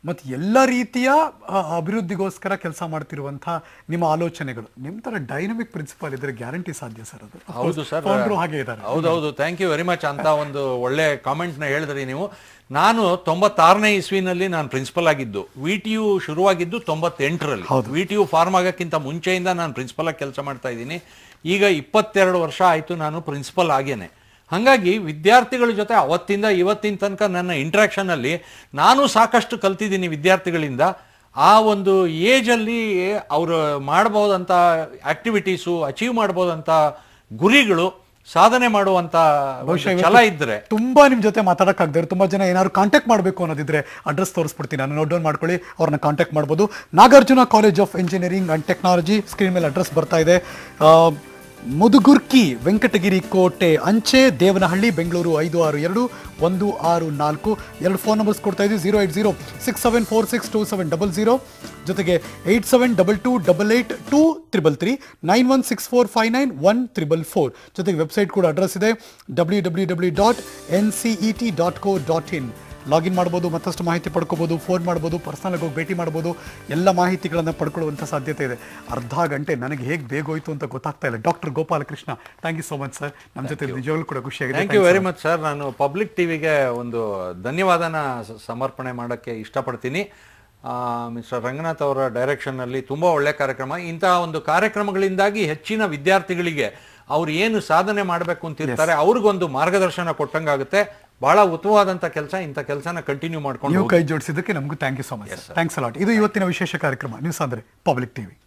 ಮತ್ತು ಎಲ್ಲ ರೀತಿಯ ಆ, ಅಭಿವೃದ್ಧಿಗೋಸ್ಕರ ಕೆಲಸ ಮಾಡ್ತಿರುವಂತಹ ನಿಮ್ಮ ಆಲೋಚನೆಗಳು ನಿಮ್ಮ ತರ ಡೈನಮಿಕ್ ಪ್ರಿನ್ಸಿಪಾಲ್ ಇದ್ರೆ ಗ್ಯಾರಂಟಿ ಸಾಧ್ಯ ಸರ್ ಅದು. ಹೌದು ಸರ್, ಫೌಂಡ್ರು ಹಾಗೆ ಇದ್ದಾರೆ. ಹೌದೌದು, ಥ್ಯಾಂಕ್ ಯು ವೆರಿ ಮಚ್ ಅಂತ ಒಂದು ಒಳ್ಳೆ ಕಾಮೆಂಟ್ ನ ಹೇಳಿದ್ರಿ ನೀವು. ನಾನು ತೊಂಬತ್ತಾರನೇ ಇಸ್ವಿನಲ್ಲಿ ನಾನು ಪ್ರಿನ್ಸಿಪಲ್ ಆಗಿದ್ದು, ವಿ ಟಿ ಯು ಶುರುವಾಗಿದ್ದು ತೊಂಬತ್ತೆಂಟರಲ್ಲಿ. ವಿ ಟಿ ಯು ಫಾರ್ಮ್ ಆಗೋಕ್ಕಿಂತ ಮುಂಚೆಯಿಂದ ನಾನು ಪ್ರಿನ್ಸಿಪಲ್ ಆಗಿ ಕೆಲಸ ಮಾಡ್ತಾ ಇದ್ದೀನಿ. ಈಗ ಇಪ್ಪತ್ತೆರಡು ವರ್ಷ ಆಯಿತು ನಾನು ಪ್ರಿನ್ಸಿಪಲ್ ಆಗೇನೆ. ಹಾಗಾಗಿ ವಿದ್ಯಾರ್ಥಿಗಳ ಜೊತೆ ಅವತ್ತಿಂದ ಇವತ್ತಿನ ತನಕ ನನ್ನ ಇಂಟ್ರಾಕ್ಷನಲ್ಲಿ ನಾನು ಸಾಕಷ್ಟು ಕಲ್ತಿದ್ದೀನಿ ವಿದ್ಯಾರ್ಥಿಗಳಿಂದ. ಆ ಒಂದು ಏಜಲ್ಲಿ ಅವರು ಮಾಡ್ಬೋದಂಥ ಆಕ್ಟಿವಿಟೀಸು, ಅಚೀವ್ ಮಾಡ್ಬೋದಂಥ ಗುರಿಗಳು, ಸಾಧನೆ ಮಾಡುವಂತ ಛಲ ಇದ್ರೆ ತುಂಬಾ ನಿಮ್ ಜೊತೆ ಮಾತಾಡಕ್ಕಾಗದೆ ತುಂಬಾ ಜನ ಏನಾದ್ರು ಕಾಂಟ್ಯಾಕ್ಟ್ ಮಾಡಬೇಕು ಅನ್ನೋದಿದ್ರೆ ಅಡ್ರೆಸ್ ತೋರಿಸ್ಬಿಡ್ತೀನಿ, ನಾನು ನೋಟ್ ಡೌನ್ ಮಾಡ್ಕೊಳ್ಳಿ, ಅವ್ರನ್ನ ಕಾಂಟ್ಯಾಕ್ಟ್ ಮಾಡ್ಬೋದು. Nagarjuna college of engineering and technology, screen ಮೇಲೆ ಅಡ್ರೆಸ್ ಬರ್ತಾ ಇದೆ. ಮುದುಗುರ್ಕಿ, ವೆಂಕಟಗಿರಿ ಕೋಟೆ ಅಂಚೆ, ದೇವನಹಳ್ಳಿ, ಬೆಂಗಳೂರು ಐದು ಆರು ಎರಡು ಒಂದು ಆರು ನಾಲ್ಕು. ಎರಡು ಫೋನ್ ನಂಬರ್ಸ್ ಕೊಡ್ತಾ ಇದ್ದೀವಿ, zero eight zero six seven four six two seven double zero, ಜೊತೆಗೆ eight seven double two double eight two triple three, nine one six four five nine one triple four. ಜೊತೆಗೆ ವೆಬ್ಸೈಟ್ ಕೂಡ ಅಡ್ರೆಸ್ ಇದೆ, W W W dot N C E T dot co dot in. Login ಮಾಡ್ಬೋದು, ಮತ್ತಷ್ಟು ಮಾಹಿತಿ ಪಡ್ಕೋಬೋದು, ಫೋನ್ ಮಾಡ್ಬೋದು, ಪರ್ಸನಲ್ ಆಗಿ ಹೋಗಿ ಭೇಟಿ ಮಾಡ್ಬೋದು, ಎಲ್ಲ ಮಾಹಿತಿಗಳನ್ನು ಪಡ್ಕೊಳ್ಳುವಂಥ ಸಾಧ್ಯತೆ ಇದೆ. ಅರ್ಧ ಗಂಟೆ ನನಗೆ ಹೇಗೆ ಬೇಗ ಹೋಯ್ತು ಅಂತ ಗೊತ್ತಾಗ್ತಾ ಇಲ್ಲ. Doctor Gopala Krishna, thank you so much sir, ನಮ್ಮ ಜೊತೆ ನಿಜವಾಗ್ಲೂ ಕೂಡ ಖುಷಿಯಾಗಿದೆ. Thank you very much sir. ನಾನು ಪಬ್ಲಿಕ್ ಟಿವಿಗೆ ಒಂದು ಧನ್ಯವಾದನ ಸಮರ್ಪಣೆ ಮಾಡೋಕ್ಕೆ ಇಷ್ಟಪಡ್ತೀನಿ. ಮಿಸ್ಟರ್ ರಂಗನಾಥ್ ಅವರ ಡೈರೆಕ್ಷನ್ನಲ್ಲಿ ತುಂಬ ಒಳ್ಳೆಯ ಕಾರ್ಯಕ್ರಮ. ಇಂತಹ ಒಂದು ಕಾರ್ಯಕ್ರಮಗಳಿಂದಾಗಿ ಹೆಚ್ಚಿನ ವಿದ್ಯಾರ್ಥಿಗಳಿಗೆ ಅವ್ರು ಏನು ಸಾಧನೆ ಮಾಡಬೇಕು ಅಂತಿರ್ತಾರೆ ಅವ್ರಿಗೊಂದು ಮಾರ್ಗದರ್ಶನ ಕೊಟ್ಟಂಗಾಗುತ್ತೆ. ಬಹಳ ಉತ್ತಮವಾದಂಥ ಕೆಲಸ. ಇಂಥ ಕೆಲಸನ ಕಂಟಿನ್ಯೂ ಮಾಡ್ಕೊಂಡು ನೀವು ಕೈ ಜೋಡಿಸಿದ್ದಕ್ಕೆ ನಮಗೂ thank you so much. Thanks a lot. ಇದು ಇವತ್ತಿನ ವಿಶೇಷ ಕಾರ್ಯಕ್ರಮ ನ್ಯೂಸ್ ಅಂದ್ರೆ ಪಬ್ಲಿಕ್ ಟಿವಿ.